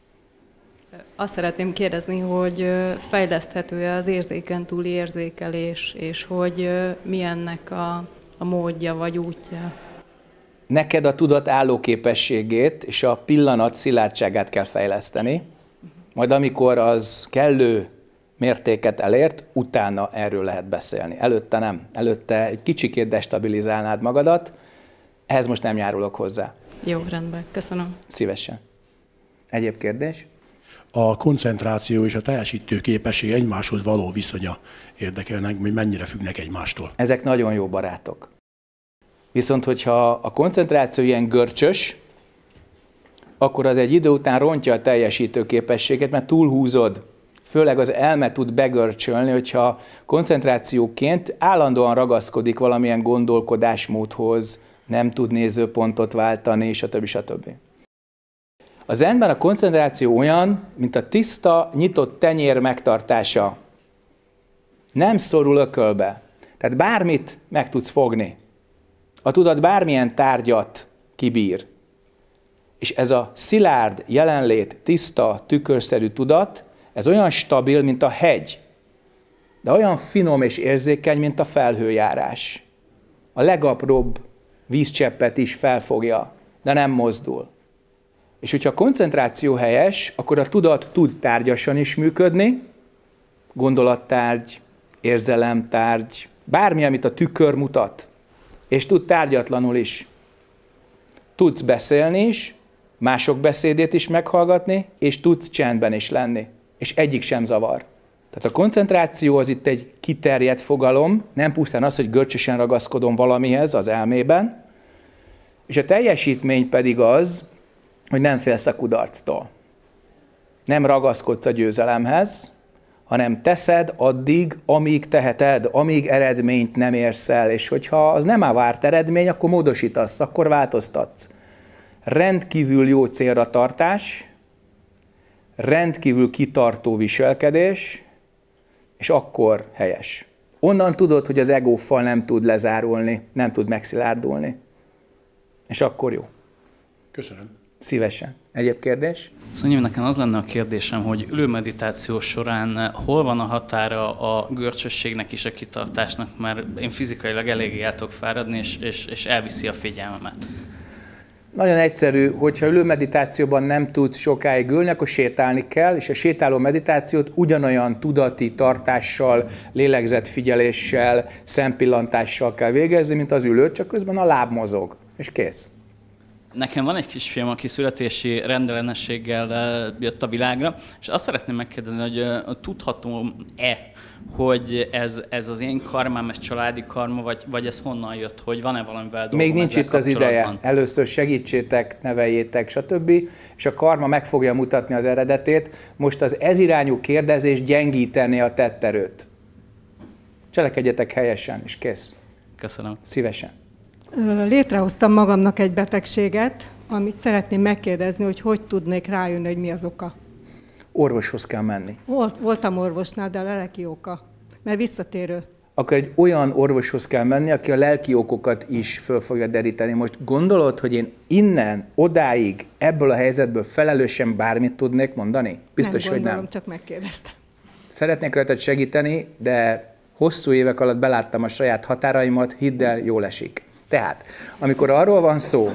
Azt szeretném kérdezni, hogy fejleszthető-e az érzéken túli érzékelés, és hogy mi ennek a módja vagy útja? Neked a tudat állóképességét és a pillanat szilárdságát kell fejleszteni, majd amikor az kellő mértéket elért, utána erről lehet beszélni. Előtte nem. Előtte egy kicsikét destabilizálnád magadat, ehhez most nem járulok hozzá. Jó, rendben. Köszönöm. Szívesen. Egyéb kérdés? A koncentráció és a teljesítő képesség egymáshoz való viszonya érdekelnek, hogy mennyire függnek egymástól. Ezek nagyon jó barátok. Viszont, hogyha a koncentráció ilyen görcsös, akkor az egy idő után rontja a teljesítő képességet, mert túlhúzod. Főleg az elme tud begörcsölni, hogyha koncentrációként állandóan ragaszkodik valamilyen gondolkodásmódhoz, nem tud nézőpontot váltani, stb. A zenben a koncentráció olyan, mint a tiszta, nyitott tenyér megtartása. Nem szorul ökölbe. Tehát bármit meg tudsz fogni. A tudat bármilyen tárgyat kibír. És ez a szilárd jelenlét, tiszta, tükörszerű tudat, ez olyan stabil, mint a hegy, de olyan finom és érzékeny, mint a felhőjárás. A legapróbb vízcseppet is felfogja, de nem mozdul. És hogyha a koncentráció helyes, akkor a tudat tud tárgyasan is működni, gondolattárgy, érzelemtárgy, bármi, amit a tükör mutat, és tud tárgyatlanul is. Tudsz beszélni is, mások beszédét is meghallgatni, és tudsz csendben is lenni. És egyik sem zavar. Tehát a koncentráció az itt egy kiterjedt fogalom, nem pusztán az, hogy görcsösen ragaszkodom valamihez az elmében, és a teljesítmény pedig az, hogy nem félsz a kudarctól. Nem ragaszkodsz a győzelemhez, hanem teszed addig, amíg teheted, amíg eredményt nem érsz el, és hogyha az nem a várt eredmény, akkor módosítasz, akkor változtatsz. Rendkívül jó célra tartás, rendkívül kitartó viselkedés, és akkor helyes. Onnan tudod, hogy az egófal nem tud lezárulni, nem tud megszilárdulni. És akkor jó. Köszönöm. Szívesen. Egyéb kérdés? Szóval nekem az lenne a kérdésem, hogy ülőmeditáció során hol van a határa a görcsösségnek és a kitartásnak, mert én fizikailag eléggé el tudok fáradni, és elviszi a figyelmemet. Nagyon egyszerű, hogyha ülőmeditációban nem tudsz sokáig ülni, akkor sétálni kell, és a sétáló meditációt ugyanolyan tudati tartással, lélegzetfigyeléssel, szempillantással kell végezni, mint az ülőt, csak közben a láb mozog, és kész. Nekem van egy kisfiam, aki születési rendellenességgel jött a világra, és azt szeretném megkérdezni, hogy tudhatom-e, hogy ez az én karmám, ez családi karma, vagy ez honnan jött, hogy van-e valamivel dolgom? Még nincs itt az ideje. Először segítsétek, neveljétek, stb. És a karma meg fogja mutatni az eredetét. Most az ezirányú kérdezés gyengítené a tetterőt. Cselekedjetek helyesen, és kész. Köszönöm. Szívesen. Létrehoztam magamnak egy betegséget, amit szeretném megkérdezni, hogy tudnék rájönni, hogy mi az oka. Orvoshoz kell menni. Voltam orvosnál, de a lelki oka, mert visszatérő. Akkor egy olyan orvoshoz kell menni, aki a lelki okokat is föl fogja deríteni. Most gondolod, hogy én innen, odáig, ebből a helyzetből felelősen bármit tudnék mondani? Biztos, nem gondolom, hogy nem. Csak megkérdeztem. Szeretnék rajtad segíteni, de hosszú évek alatt beláttam a saját határaimat, hidd el, jól esik. Tehát, amikor arról van szó,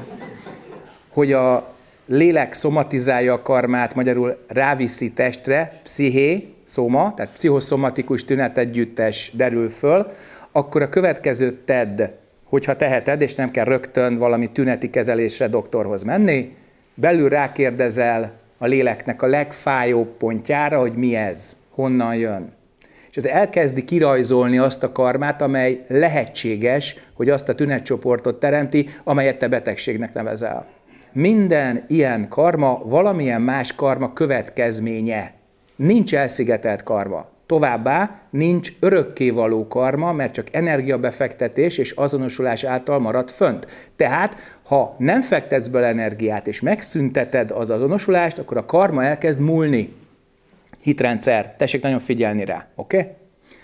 hogy a lélek szomatizálja a karmát, magyarul ráviszi testre, psziché, szoma, tehát pszichoszomatikus tünetegyüttes derül föl, akkor a következőt tedd, hogyha teheted, és nem kell rögtön valami tüneti kezelésre doktorhoz menni, belül rákérdezel a léleknek a legfájóbb pontjára, hogy mi ez, honnan jön. És ez elkezdi kirajzolni azt a karmát, amely lehetséges, hogy azt a tünetcsoportot teremti, amelyet te betegségnek nevezel. Minden ilyen karma valamilyen más karma következménye. Nincs elszigetelt karma. Továbbá nincs örökkévaló karma, mert csak energiabefektetés és azonosulás által marad fönt. Tehát, ha nem fektetsz bele energiát és megszünteted az azonosulást, akkor a karma elkezd múlni. Hitrendszer, tessék nagyon figyelni rá, oké? Okay?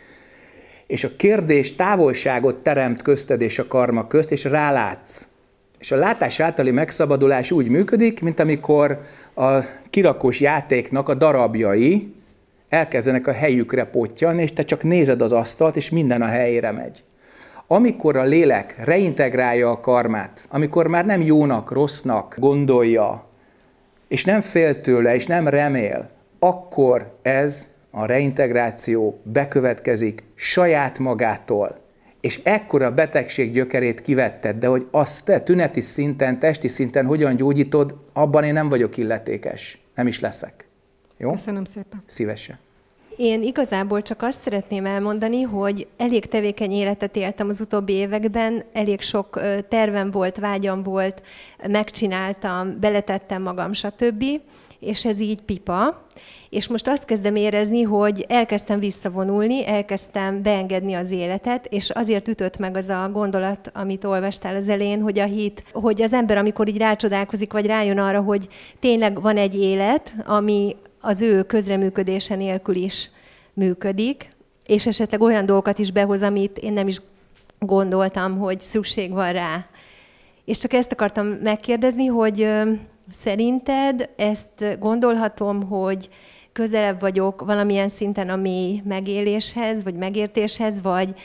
És a kérdés távolságot teremt közted és a karma közt, és rálátsz. És a látás általi megszabadulás úgy működik, mint amikor a kirakós játéknak a darabjai elkezdenek a helyükre pottyanni, és te csak nézed az asztalt, és minden a helyére megy. Amikor a lélek reintegrálja a karmát, amikor már nem jónak, rossznak gondolja, és nem fél tőle, és nem remél, akkor ez a reintegráció bekövetkezik saját magától. És ekkor a betegség gyökerét kivetted, de hogy azt te tüneti szinten, testi szinten hogyan gyógyítod, abban én nem vagyok illetékes. Nem is leszek. Jó? Köszönöm szépen. Szívesen. Én igazából csak azt szeretném elmondani, hogy elég tevékeny életet éltem az utóbbi években, elég sok tervem volt, vágyam volt, megcsináltam, beletettem magam, stb. És ez így pipa. És most azt kezdem érezni, hogy elkezdtem visszavonulni, elkezdtem beengedni az életet, és azért ütött meg az a gondolat, amit olvastál az elején, hogy a hit, hogy az ember, amikor így rácsodálkozik, vagy rájön arra, hogy tényleg van egy élet, ami az ő közreműködése nélkül is működik, és esetleg olyan dolgokat is behoz, amit én nem is gondoltam, hogy szükség van rá. És csak ezt akartam megkérdezni, hogy szerinted ezt gondolhatom, hogy közelebb vagyok valamilyen szinten a mély megéléshez, vagy megértéshez, vagy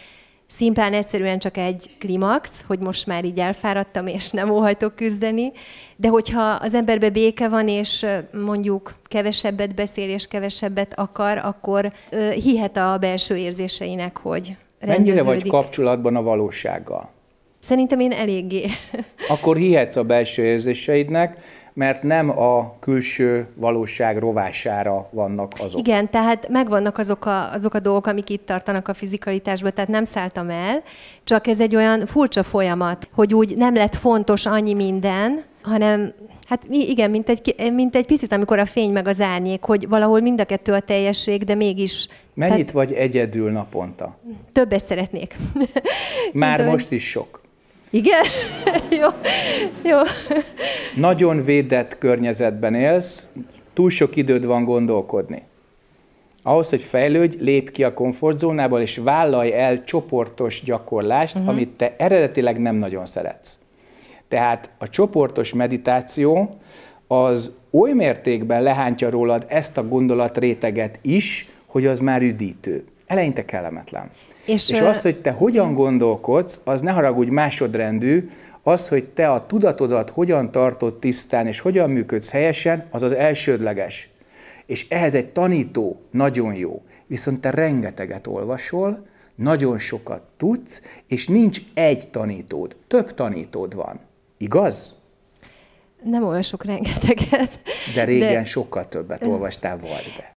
szimplán egyszerűen csak egy klimax, hogy most már így elfáradtam, és nem óhajtok küzdeni, de hogyha az emberben béke van, és mondjuk kevesebbet beszél, és kevesebbet akar, akkor hihet a belső érzéseinek, hogy rendeződik. Mennyire vagy kapcsolatban a valósággal? Szerintem én eléggé. Akkor hihetsz a belső érzéseidnek, mert nem a külső valóság rovására vannak azok. Igen, tehát megvannak azok a dolgok, amik itt tartanak a fizikalitásban, tehát nem szálltam el, csak ez egy olyan furcsa folyamat, hogy úgy nem lett fontos annyi minden, hanem hát igen, mint egy picit, amikor a fény meg az árnyék, hogy valahol mind a kettő a teljesség, de mégis... Mennyit vagy egyedül naponta? Többet szeretnék. Már most is sok. Igen? Jó. Nagyon védett környezetben élsz, túl sok időd van gondolkodni. Ahhoz, hogy fejlődj, lépj ki a komfortzónából, és vállalj el csoportos gyakorlást, amit te eredetileg nem nagyon szeretsz. Tehát a csoportos meditáció az oly mértékben lehántja rólad ezt a gondolatréteget is, hogy az már üdítő. Eleinte kellemetlen. És az, hogy te hogyan gondolkodsz, az ne haragudj másodrendű, az, hogy te a tudatodat hogyan tartod tisztán, és hogyan működsz helyesen, az az elsődleges. És ehhez egy tanító nagyon jó. Viszont te rengeteget olvasol, nagyon sokat tudsz, és nincs egy tanítód, több tanítód van. Igaz? Nem olvasok rengeteget. De régen sokkal többet olvastál, vald be.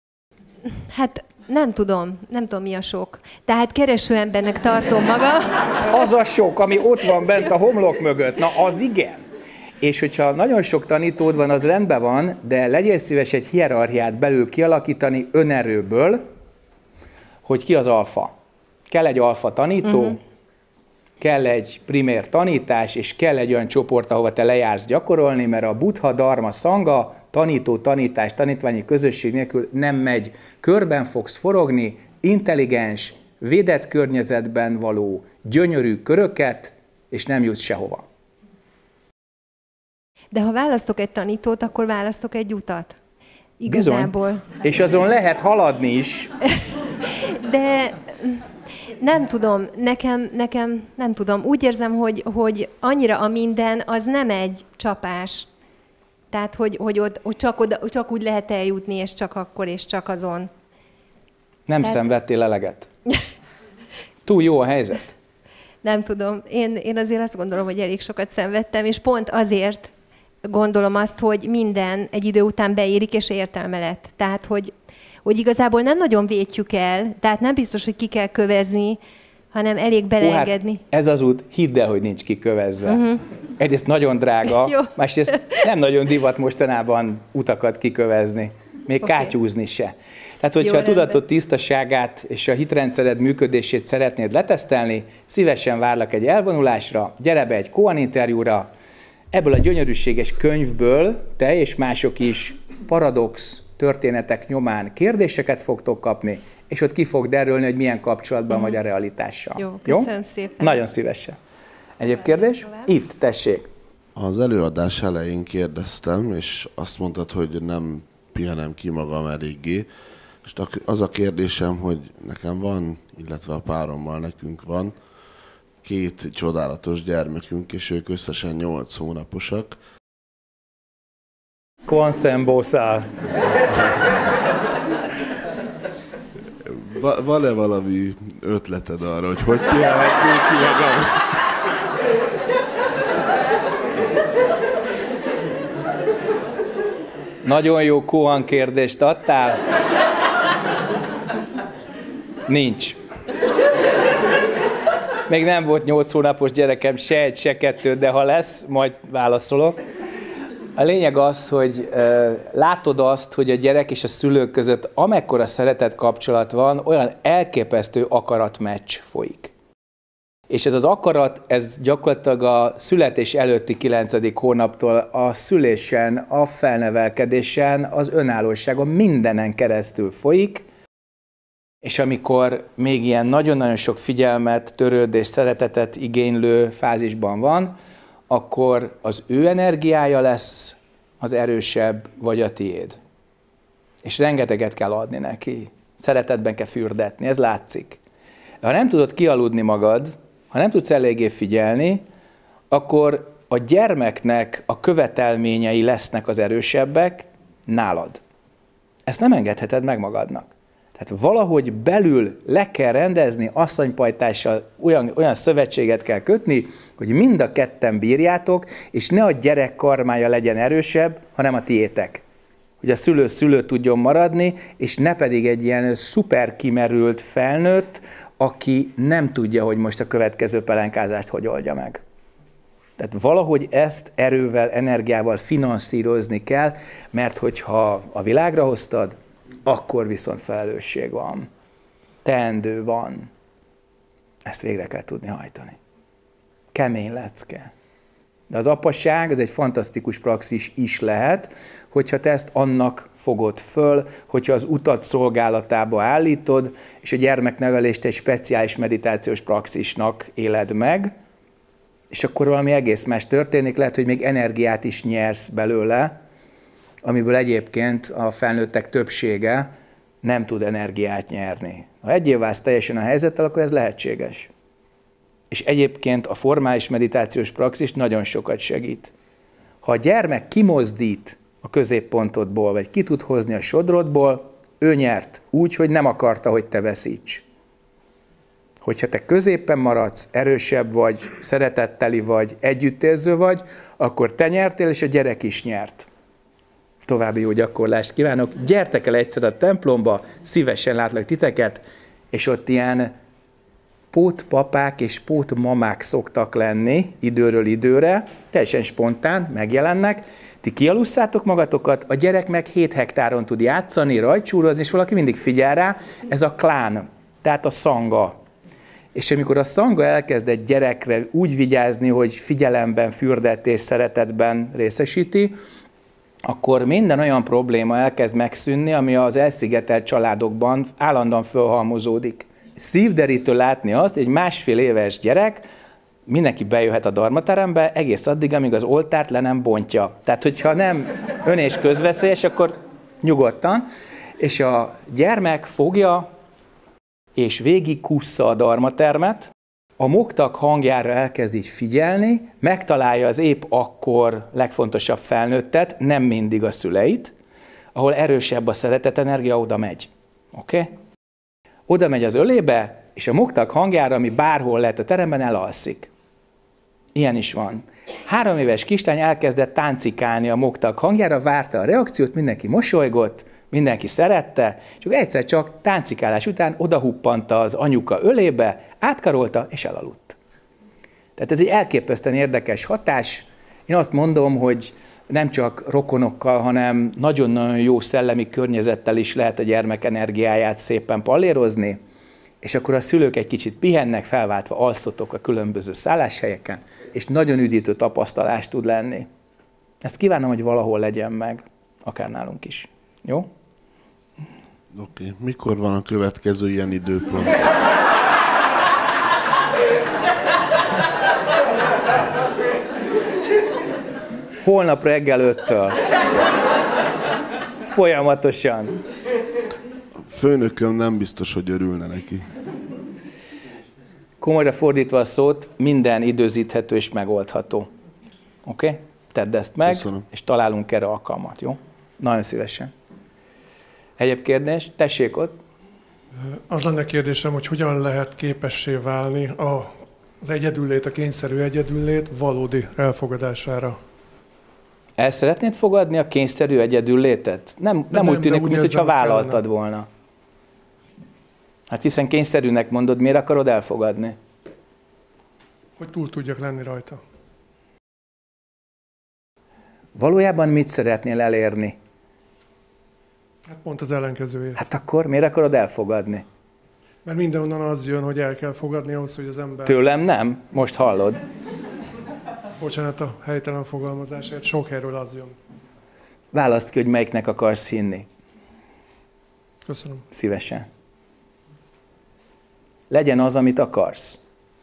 Hát nem tudom mi a sok. Tehát kereső embernek tartom magam. Az a sok, ami ott van bent a homlok mögött, na az igen. És hogyha nagyon sok tanítód van, az rendben van, de legyél szíves egy hierarchiát belül kialakítani önerőből, hogy ki az alfa. Kell egy alfa tanító, kell egy primér tanítás, és kell egy olyan csoport, ahova te lejársz gyakorolni, mert a Buddha, Dharma, Sangha, tanító, tanítás, tanítványi közösség nélkül nem megy. Körben fogsz forogni, intelligens, védett környezetben való, gyönyörű köröket, és nem jutsz sehova. De ha választok egy tanítót, akkor választok egy utat. Igazából. Bizony. És azon lehet haladni is. De nem tudom, nekem nem tudom. Úgy érzem, hogy annyira a minden, az nem egy csapás. Tehát, hogy csak úgy lehet eljutni, és csak akkor, és csak azon. Nem szenvedtél eleget. Túl jó a helyzet. Nem tudom. Én azért azt gondolom, hogy elég sokat szenvedtem, és pont azért gondolom azt, hogy minden egy idő után beérik, és értelme lett. Tehát, hogy igazából nem nagyon vétjük el, tehát nem biztos, hogy ki kell kövezni, hanem elég beleengedni. Hát ez az út, hidd el, hogy nincs kikövezve. Egyrészt nagyon drága, másrészt nem nagyon divat mostanában utakat kikövezni, még kátyúzni se. Tehát, hogyha a tudatod tisztaságát és a hitrendszered működését szeretnéd letesztelni, szívesen várlak egy elvonulásra, gyere be egy Koan interjúra, ebből a gyönyörűséges könyvből te és mások is paradox történetek nyomán kérdéseket fogtok kapni, és ott ki fog derülni, hogy milyen kapcsolatban vagy a realitással. Jó, köszönöm szépen. Nagyon szívesen. Egyéb kérdés? Itt, tessék. Az előadás elején kérdeztem, és azt mondtad, hogy nem pihenem ki magam eléggé. És az a kérdésem, hogy nekem van, illetve a párommal nekünk van 2 csodálatos gyermekünk, és ők összesen 8 hónaposak. Konszembószál. Van-e valami ötleted arra, hogy pihenhetnék ki magam? Nagyon jó koan kérdést adtál. Nincs. Még nem volt 8 hónapos gyerekem, se egy, se 2, de ha lesz, majd válaszolok. A lényeg az, hogy látod azt, hogy a gyerek és a szülők között amekkora szeretet kapcsolat van, olyan elképesztő akaratmeccs folyik. És ez az akarat, ez gyakorlatilag a születés előtti 9. hónaptól a szülésen, a felnevelkedésen, az önállóságon, mindenen keresztül folyik, és amikor még ilyen nagyon-nagyon sok figyelmet, törődést, szeretetet igénylő fázisban van, akkor az ő energiája lesz az erősebb, vagy a tiéd. És rengeteget kell adni neki. Szeretetben kell fürdetni, ez látszik. Ha nem tudod kialudni magad, ha nem tudsz eléggé figyelni, akkor a gyermeknek a követelményei lesznek az erősebbek nálad. Ezt nem engedheted meg magadnak. Tehát valahogy belül le kell rendezni, asszonypajtással olyan szövetséget kell kötni, hogy mind a ketten bírjátok, és ne a gyerek karmája legyen erősebb, hanem a tiétek. Hogy a szülő tudjon maradni, és ne pedig egy ilyen szuper kimerült felnőtt, aki nem tudja, hogy most a következő pelenkázást hogy oldja meg. Tehát valahogy ezt erővel, energiával finanszírozni kell, mert hogyha a világra hoztad, akkor viszont felelősség van. Teendő van. Ezt végre kell tudni hajtani. Kemény lecke. De az apasság az egy fantasztikus praxis is lehet, hogyha te ezt annak fogod föl, hogyha az utat szolgálatába állítod, és a gyermeknevelést egy speciális meditációs praxisnak éled meg, és akkor valami egész más történik, lehet, hogy még energiát is nyersz belőle, amiből egyébként a felnőttek többsége nem tud energiát nyerni. Ha egyé válsz teljesen a helyzettel, akkor ez lehetséges. És egyébként a formális meditációs praxis nagyon sokat segít. Ha a gyermek kimozdít a középpontodból, vagy ki tud hozni a sodrodból, ő nyert úgy, hogy nem akarta, hogy te veszíts. Hogyha te középen maradsz, erősebb vagy, szeretetteli vagy, együttérző vagy, akkor te nyertél, és a gyerek is nyert. További jó gyakorlást kívánok. Gyertek el egyszer a templomba, szívesen látlak titeket, és ott ilyen pótpapák és pótmamák szoktak lenni időről időre, teljesen spontán megjelennek. Ti kialusszátok magatokat, a gyerek meg 7 hektáron tud játszani, rajcsúrozni, és valaki mindig figyel rá, ez a klán, tehát a szanga. És amikor a szanga elkezd egy gyerekre úgy vigyázni, hogy figyelemben, fürdetés, szeretetben részesíti, akkor minden olyan probléma elkezd megszűnni, ami az elszigetelt családokban állandóan fölhalmozódik. Szívderítő látni azt, hogy egy 1,5 éves gyerek, mindenki bejöhet a dharmaterembe, egész addig, amíg az oltárt le nem bontja. Tehát, hogyha nem ön és közveszélyes, akkor nyugodtan. És a gyermek fogja, és végig kussza a dharmatermet, a moktak hangjára elkezd így figyelni, megtalálja az épp akkor legfontosabb felnőttet, nem mindig a szüleit, ahol erősebb a szeretetenergia, oda megy. Oké? Okay? Oda megy az ölébe, és a moktak hangjára, ami bárhol lehet a teremben, elalszik. Ilyen is van. 3 éves kislány elkezdett táncikálni a moktak hangjára, várta a reakciót, mindenki mosolygott, mindenki szerette, és egyszer csak táncikálás után odahuppanta az anyuka ölébe, átkarolta, és elaludt. Tehát ez egy elképesztően érdekes hatás. Én azt mondom, hogy nem csak rokonokkal, hanem nagyon-nagyon jó szellemi környezettel is lehet a gyermek energiáját szépen pallérozni, és akkor a szülők egy kicsit pihennek, felváltva alszotok a különböző szálláshelyeken, és nagyon üdítő tapasztalás tud lenni. Ezt kívánom, hogy valahol legyen meg, akár nálunk is. Jó? Oké. Mikor van a következő ilyen időpont? Holnap reggel 5-től. Folyamatosan. A főnököm nem biztos, hogy örülne neki. Komolyra fordítva a szót, minden időzíthető és megoldható. Oké? Okay? Tedd ezt meg, köszönöm. És találunk erre alkalmat, jó? Nagyon szívesen. Egyéb kérdés? Tessék ott. Az lenne kérdésem, hogy hogyan lehet képessé válni az egyedüllét, a kényszerű egyedüllét valódi elfogadására. El szeretnéd fogadni a kényszerű egyedüllétet? Nem úgy tűnik, mintha vállaltad volna. Hát hiszen kényszerűnek mondod, miért akarod elfogadni? Hogy túl tudjak lenni rajta. Valójában mit szeretnél elérni? Hát pont az ellenkezőjét. Hát akkor miért akarod elfogadni? Mert mindenonnan az jön, hogy el kell fogadni ahhoz, hogy az ember... Tőlem nem, most hallod. Bocsánat a helytelen fogalmazásért, sok helyről az jön. Válaszd ki, hogy melyiknek akarsz hinni. Köszönöm. Szívesen. Legyen az, amit akarsz.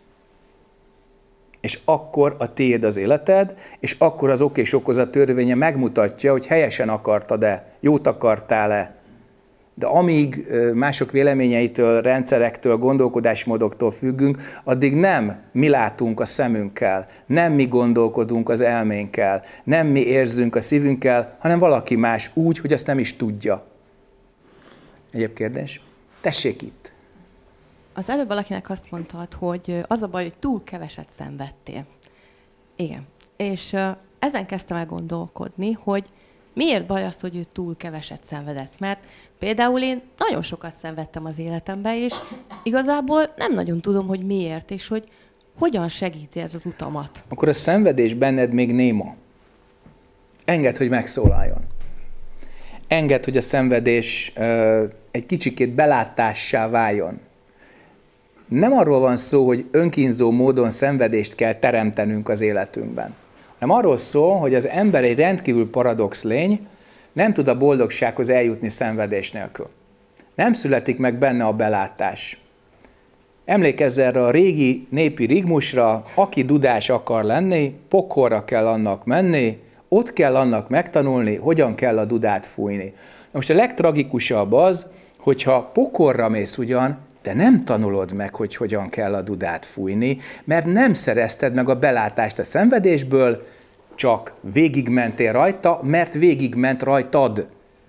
És akkor a tiéd az életed, és akkor az ok és okozat törvénye megmutatja, hogy helyesen akartad-e, jót akartál-e, De amíg mások véleményeitől, rendszerektől, gondolkodásmódoktól függünk, addig nem mi látunk a szemünkkel, nem mi gondolkodunk az elménkkel, nem mi érzünk a szívünkkel, hanem valaki más úgy, hogy azt nem is tudja. Egyéb kérdés? Tessék itt. Az előbb valakinek azt mondtad, hogy az a baj, hogy túl keveset szenvedtél. Igen. És ezen kezdtem el gondolkodni, hogy miért baj az, hogy ő túl keveset szenvedett? Mert például én nagyon sokat szenvedtem az életemben, és igazából nem nagyon tudom, hogy miért, és hogy hogyan segíti ez az utamat. Akkor a szenvedés benned még néma. Engedd, hogy megszólaljon. Engedd, hogy a szenvedés egy kicsikét belátássá váljon. Nem arról van szó, hogy önkínzó módon szenvedést kell teremtenünk az életünkben, hanem arról szól, hogy az ember egy rendkívül paradox lény, nem tud a boldogsághoz eljutni szenvedés nélkül. Nem születik meg benne a belátás. Emlékezz erre a régi népi rigmusra, aki dudás akar lenni, pokolra kell annak menni, ott kell annak megtanulni, hogyan kell a dudát fújni. Most a legtragikusabb az, hogyha pokolra mész ugyan, de nem tanulod meg, hogy hogyan kell a dudát fújni, mert nem szerezted meg a belátást a szenvedésből, csak végigmentél rajta, mert végigment rajtad.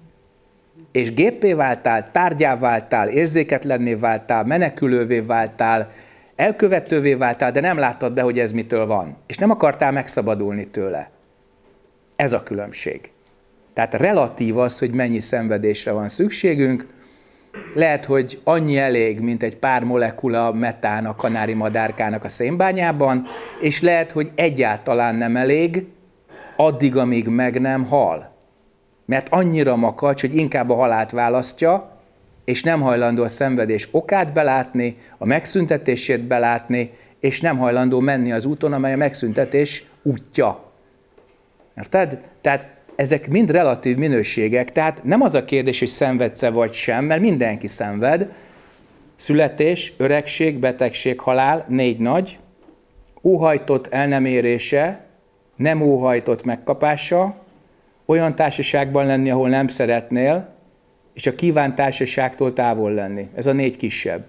És géppé váltál, tárgyá váltál, érzéketlenné váltál, menekülővé váltál, elkövetővé váltál, de nem láttad be, hogy ez mitől van. És nem akartál megszabadulni tőle. Ez a különbség. Tehát relatív az, hogy mennyi szenvedésre van szükségünk. Lehet, hogy annyi elég, mint egy pár molekula metán a kanári madárkának a szénbányában, és lehet, hogy egyáltalán nem elég, addig, amíg meg nem hal. Mert annyira makacs, hogy inkább a halált választja, és nem hajlandó a szenvedés okát belátni, a megszüntetését belátni, és nem hajlandó menni az úton, amely a megszüntetés útja. Érted? Tehát ezek mind relatív minőségek, tehát nem az a kérdés, hogy szenvedsz-e vagy sem, mert mindenki szenved. Születés, öregség, betegség, halál, 4 nagy, óhajtott el nem érése, nem óhajtott megkapása, olyan társaságban lenni, ahol nem szeretnél, és a kívánt társaságtól távol lenni. Ez a 4 kisebb.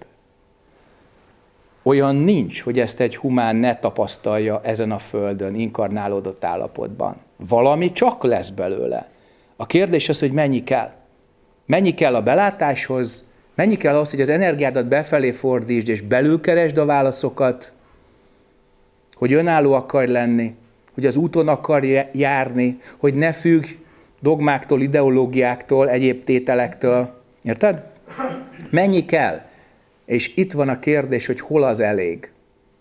Olyan nincs, hogy ezt egy humán ne tapasztalja ezen a földön, inkarnálódott állapotban. Valami csak lesz belőle. A kérdés az, hogy mennyi kell. Mennyi kell a belátáshoz, mennyi kell ahhoz, hogy az energiádat befelé fordítsd, és belül keresd a válaszokat, hogy önálló akarj lenni, hogy az úton akarj járni, hogy ne függ dogmáktól, ideológiáktól, egyéb tételektől. Érted? Mennyi kell? És itt van a kérdés, hogy hol az elég.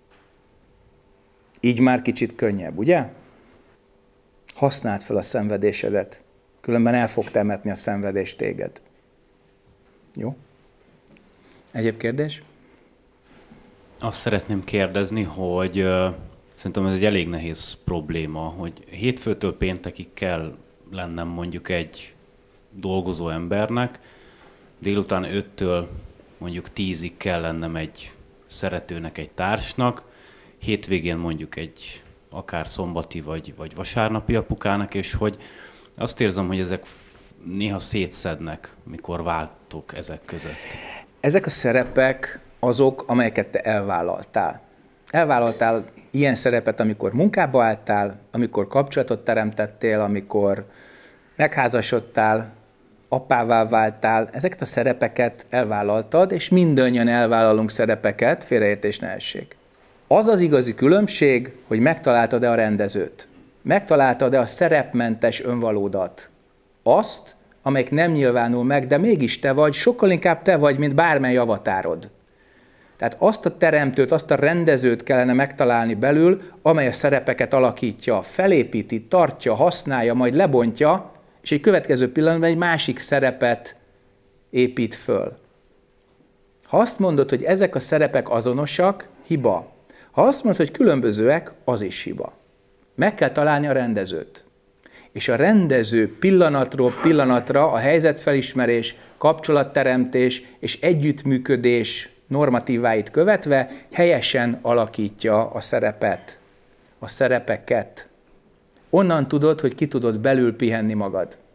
Így már kicsit könnyebb, ugye? Használd fel a szenvedésedet, különben el fog temetni a szenvedés téged. Jó? Egyéb kérdés? Azt szeretném kérdezni, hogy szerintem ez egy elég nehéz probléma, hogy hétfőtől péntekig kell lennem mondjuk egy dolgozó embernek, délután 5-től mondjuk 10-ig kell lennem egy szeretőnek, egy társnak, hétvégén mondjuk egy akár szombati vagy vasárnapi apukának, és hogy azt érzem, hogy ezek néha szétszednek, mikor váltok ezek között. Ezek a szerepek azok, amelyeket te elvállaltál. Elvállaltál ilyen szerepet, amikor munkába álltál, amikor kapcsolatot teremtettél, amikor megházasodtál, apává váltál, ezeket a szerepeket elvállaltad, és mindannyian elvállalunk szerepeket, félreértés ne essék. Az az igazi különbség, hogy megtaláltad-e a rendezőt. Megtaláltad-e a szerepmentes önvalódat. Azt, amelyik nem nyilvánul meg, de mégis te vagy, sokkal inkább te vagy, mint bármely avatárod. Tehát azt a teremtőt, azt a rendezőt kellene megtalálni belül, amely a szerepeket alakítja, felépíti, tartja, használja, majd lebontja, és egy következő pillanatban egy másik szerepet épít föl. Ha azt mondod, hogy ezek a szerepek azonosak, hiba. Ha azt mondod, hogy különbözőek, az is hiba. Meg kell találni a rendezőt. És a rendező pillanatról pillanatra a helyzetfelismerés, kapcsolatteremtés és együttműködés normatíváit követve helyesen alakítja a szerepet, a szerepeket. Onnan tudod, hogy ki tudod belül pihenni magad.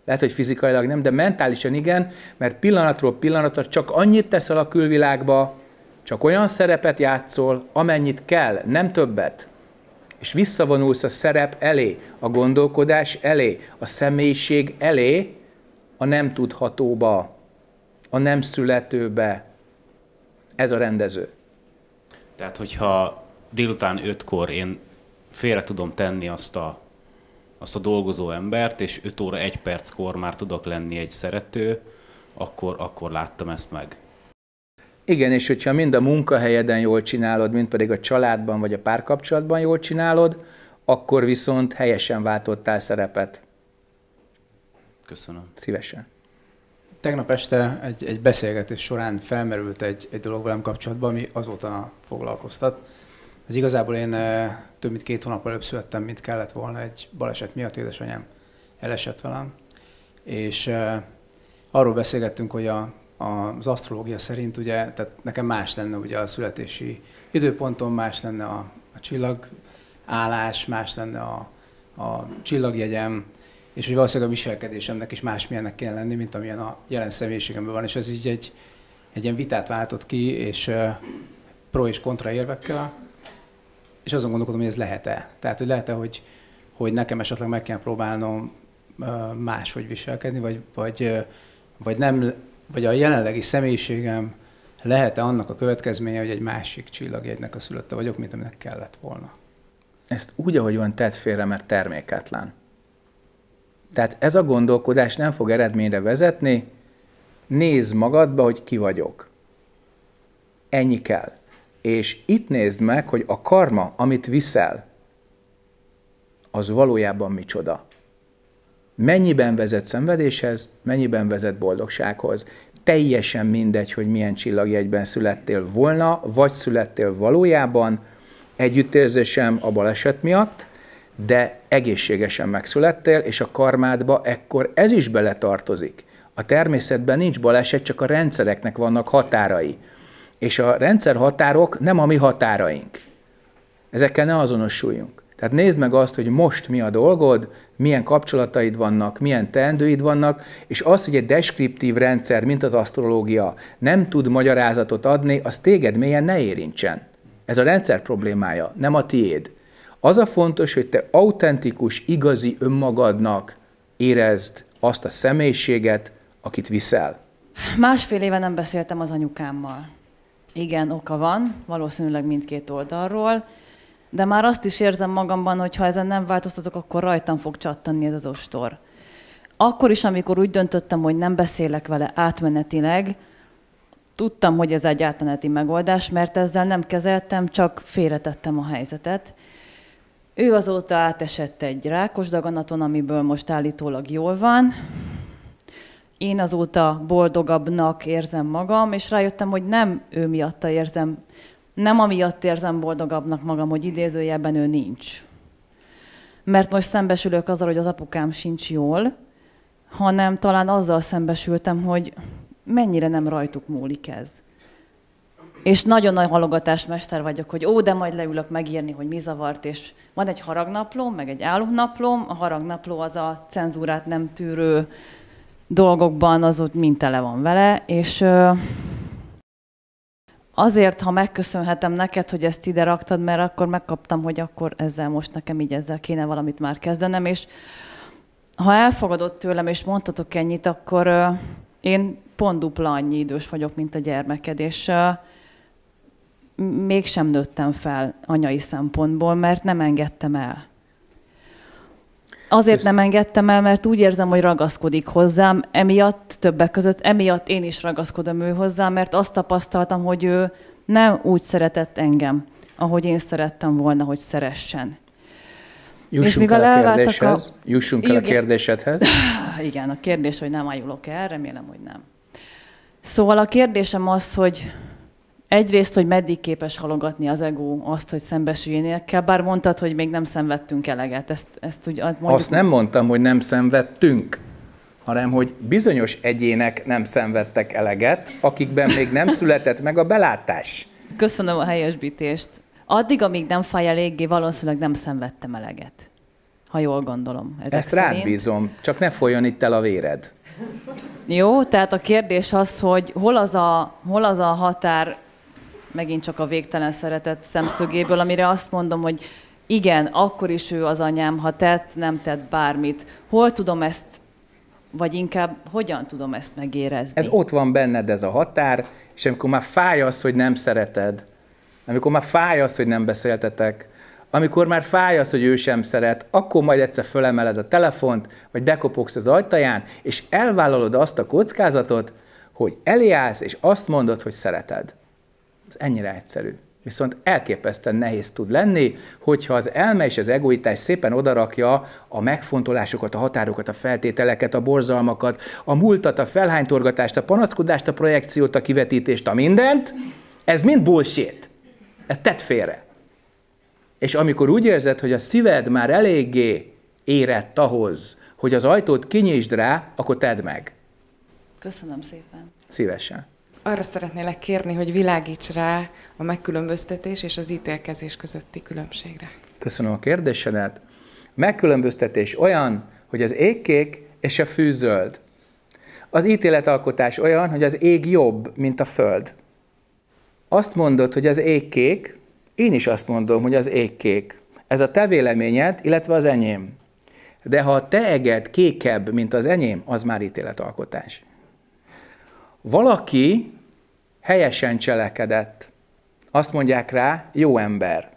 Lehet, hogy fizikailag nem, de mentálisan igen, mert pillanatról pillanatra csak annyit teszel a külvilágba, csak olyan szerepet játszol, amennyit kell, nem többet. És visszavonulsz a szerep elé, a gondolkodás elé, a személyiség elé, a nem tudhatóba, a nem születőbe. Ez a rendező. Tehát, hogyha délután 5-kor én félre tudom tenni azt a dolgozó embert, és 5 óra 1 perckor már tudok lenni egy szerető, akkor láttam ezt meg. Igen, és hogyha mind a munkahelyeden jól csinálod, mind pedig a családban vagy a párkapcsolatban jól csinálod, akkor viszont helyesen váltottál szerepet. Köszönöm. Szívesen. Tegnap este egy beszélgetés során felmerült egy dolog velem kapcsolatban, ami azóta foglalkoztat. Hogy igazából én több mint 2 hónap előbb születtem, mint kellett volna egy baleset miatt, édesanyám elesett velem. És arról beszélgettünk, hogy az asztrológia szerint ugye, tehát nekem más lenne ugye a születési időpontom, más lenne a csillagállás, más lenne a csillagjegyem, és hogy valószínűleg a viselkedésemnek is másmilyennek kell lenni, mint amilyen a jelen személyiségemben van, és ez így egy ilyen vitát váltott ki, és pro és kontra érvekkel, és azon gondolkodom, hogy ez lehet-e. Tehát, hogy lehet-e, hogy nekem esetleg meg kell próbálnom máshogy viselkedni, vagy a jelenlegi személyiségem lehet-e annak a következménye, hogy egy másik csillagjegynek a szülötte vagyok, mint aminek kellett volna. Ezt úgy, ahogy van, tedd félre, mert terméketlen. Tehát ez a gondolkodás nem fog eredményre vezetni, nézd magadba, hogy ki vagyok. Ennyi kell. És itt nézd meg, hogy a karma, amit viszel, az valójában micsoda. Mennyiben vezet szenvedéshez, mennyiben vezet boldogsághoz. Teljesen mindegy, hogy milyen csillagjegyben születtél volna, vagy születtél valójában, együttérzésem a baleset miatt, de egészségesen megszülettél, és a karmádba ekkor ez is beletartozik. A természetben nincs baleset, csak a rendszereknek vannak határai. És a rendszerhatárok nem a mi határaink. Ezekkel ne azonosuljunk. Tehát nézd meg azt, hogy most mi a dolgod, milyen kapcsolataid vannak, milyen teendőid vannak, és az, hogy egy deskriptív rendszer, mint az asztrológia nem tud magyarázatot adni, az téged mélyen ne érintsen. Ez a rendszer problémája, nem a tiéd. Az a fontos, hogy te autentikus, igazi önmagadnak érezd azt a személyiséget, akit viszel. 1,5 éve nem beszéltem az anyukámmal. Igen, oka van, valószínűleg mindkét oldalról, de már azt is érzem magamban, hogy ha ezen nem változtatok, akkor rajtam fog csattanni ez az ostor. Akkor is, amikor úgy döntöttem, hogy nem beszélek vele átmenetileg, tudtam, hogy ez egy átmeneti megoldás, mert ezzel nem kezeltem, csak félretettem a helyzetet. Ő azóta átesett egy rákos daganaton, amiből most állítólag jól van. Én azóta boldogabbnak érzem magam, és rájöttem, hogy nem ő miatta érzem, nem amiatt érzem boldogabbnak magam, hogy idézőjelben ő nincs. Mert most szembesülök azzal, hogy az apukám sincs jól, hanem talán azzal szembesültem, hogy mennyire nem rajtuk múlik ez. És nagyon nagy halogatásmester vagyok, hogy de majd leülök megírni, hogy mi zavart, és van egy haragnaplóm, meg egy álomnaplóm. A haragnapló az a cenzúrát nem tűrő dolgokban, az ott mind tele van vele, és azért, ha megköszönhetem neked, hogy ezt ide raktad, mert akkor megkaptam, hogy akkor ezzel most nekem így ezzel kéne valamit már kezdenem, és ha elfogadott tőlem, és mondtatok ennyit, akkor én pont dupla annyi idős vagyok, mint a gyermeked, és mégsem nőttem fel anyai szempontból, mert nem engedtem el. Azért nem engedtem el, mert úgy érzem, hogy ragaszkodik hozzám, emiatt többek között, emiatt én is ragaszkodom ő hozzá, mert azt tapasztaltam, hogy ő nem úgy szeretett engem, ahogy én szerettem volna, hogy szeressen. Jussunk el a kérdésedhez. Igen, a kérdés, hogy nem ájulok el, remélem, hogy nem. Szóval a kérdésem az, hogy egyrészt, hogy meddig képes halogatni az ego azt, hogy szembesüljél kell, bár mondtad, hogy még nem szenvedtünk eleget. Azt nem mondtam, hogy nem szenvedtünk, hanem hogy bizonyos egyének nem szenvedtek eleget, akikben még nem született meg a belátás. Köszönöm a helyesbítést. Addig, amíg nem fáj eléggé, valószínűleg nem szenvedtem eleget. ha jól gondolom. Ezt rád bízom, csak ne folyjon itt el a véred. Jó, tehát a kérdés az, hogy hol az a határ, megint csak a végtelen szeretet szemszögéből, amire azt mondom, hogy igen, akkor is ő az anyám, ha tett, nem tett bármit. Hol tudom ezt, vagy inkább hogyan tudom ezt megérezni? Ez ott van benned, ez a határ, és amikor már fáj az, hogy nem szereted, amikor már fáj az, hogy nem beszéltetek, amikor már fáj az, hogy ő sem szeret, akkor majd egyszer fölemeled a telefont, vagy bekopogsz az ajtaján, és elvállalod azt a kockázatot, hogy eléállsz, és azt mondod, hogy szereted. Ez ennyire egyszerű. Viszont elképesztően nehéz tud lenni, hogyha az elme és az egoitás szépen odarakja a megfontolásokat, a határokat, a feltételeket, a borzalmakat, a múltat, a felhánytorgatást, a panaszkodást, a projekciót, a kivetítést, a mindent. Ez mind bullshit. Ezt tedd félre. És amikor úgy érzed, hogy a szíved már eléggé érett ahhoz, hogy az ajtót kinyisd rá, akkor tedd meg. Köszönöm szépen. Szívesen. Arra szeretnélek kérni, hogy világíts rá a megkülönböztetés és az ítélkezés közötti különbségre. Köszönöm a kérdésedet. Megkülönböztetés olyan, hogy az ég kék és a fű zöld. Az ítéletalkotás olyan, hogy az ég jobb, mint a föld. Azt mondod, hogy az ég kék, én is azt mondom, hogy az ég kék. Ez a te véleményed, illetve az enyém. De ha a te eged kékebb, mint az enyém, az már ítéletalkotás. Valaki helyesen cselekedett. Azt mondják rá, jó ember.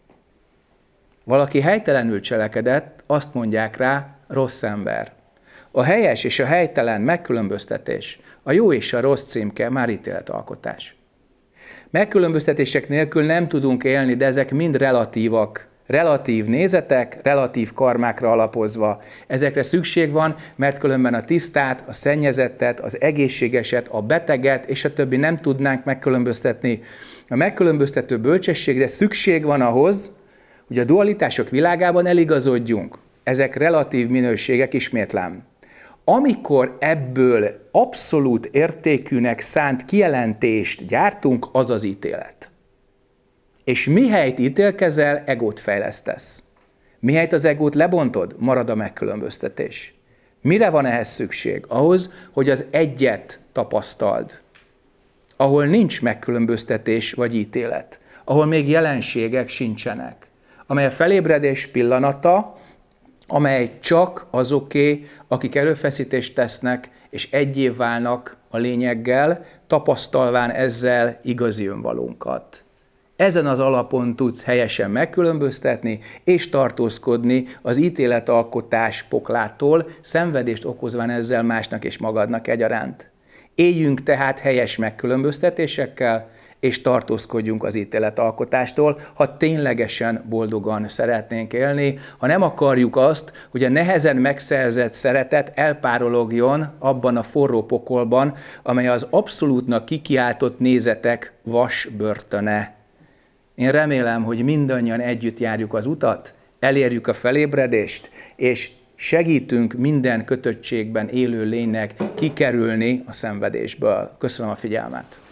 Valaki helytelenül cselekedett, azt mondják rá, rossz ember. A helyes és a helytelen megkülönböztetés, a jó és a rossz címke már ítéletalkotás. Megkülönböztetések nélkül nem tudunk élni, de ezek mind relatívak. Relatív nézetek, relatív karmákra alapozva. Ezekre szükség van, mert különben a tisztát, a szennyezettet, az egészségeset, a beteget és a többi nem tudnánk megkülönböztetni. A megkülönböztető bölcsességre szükség van ahhoz, hogy a dualitások világában eligazodjunk. Ezek relatív minőségek, ismétlem. Amikor ebből abszolút értékűnek szánt kijelentést gyártunk, az az ítélet. És mihelyt ítélkezel, egót fejlesztesz. Mihelyt az egót lebontod, marad a megkülönböztetés. Mire van ehhez szükség? Ahhoz, hogy az egyet tapasztald. Ahol nincs megkülönböztetés vagy ítélet. Ahol még jelenségek sincsenek. Amely a felébredés pillanata, amely csak azoké, akik erőfeszítést tesznek, és egyé válnak a lényeggel, tapasztalván ezzel igazi önvalónkat. Ezen az alapon tudsz helyesen megkülönböztetni és tartózkodni az ítéletalkotás poklától, szenvedést okozván ezzel másnak és magadnak egyaránt. Éljünk tehát helyes megkülönböztetésekkel, és tartózkodjunk az ítéletalkotástól, ha ténylegesen boldogan szeretnénk élni, ha nem akarjuk azt, hogy a nehezen megszerzett szeretet elpárologjon abban a forró pokolban, amely az abszolútnak kikiáltott nézetek vas börtöne. Én remélem, hogy mindannyian együtt járjuk az utat, elérjük a felébredést, és segítünk minden kötöttségben élő lénynek kikerülni a szenvedésből. Köszönöm a figyelmet!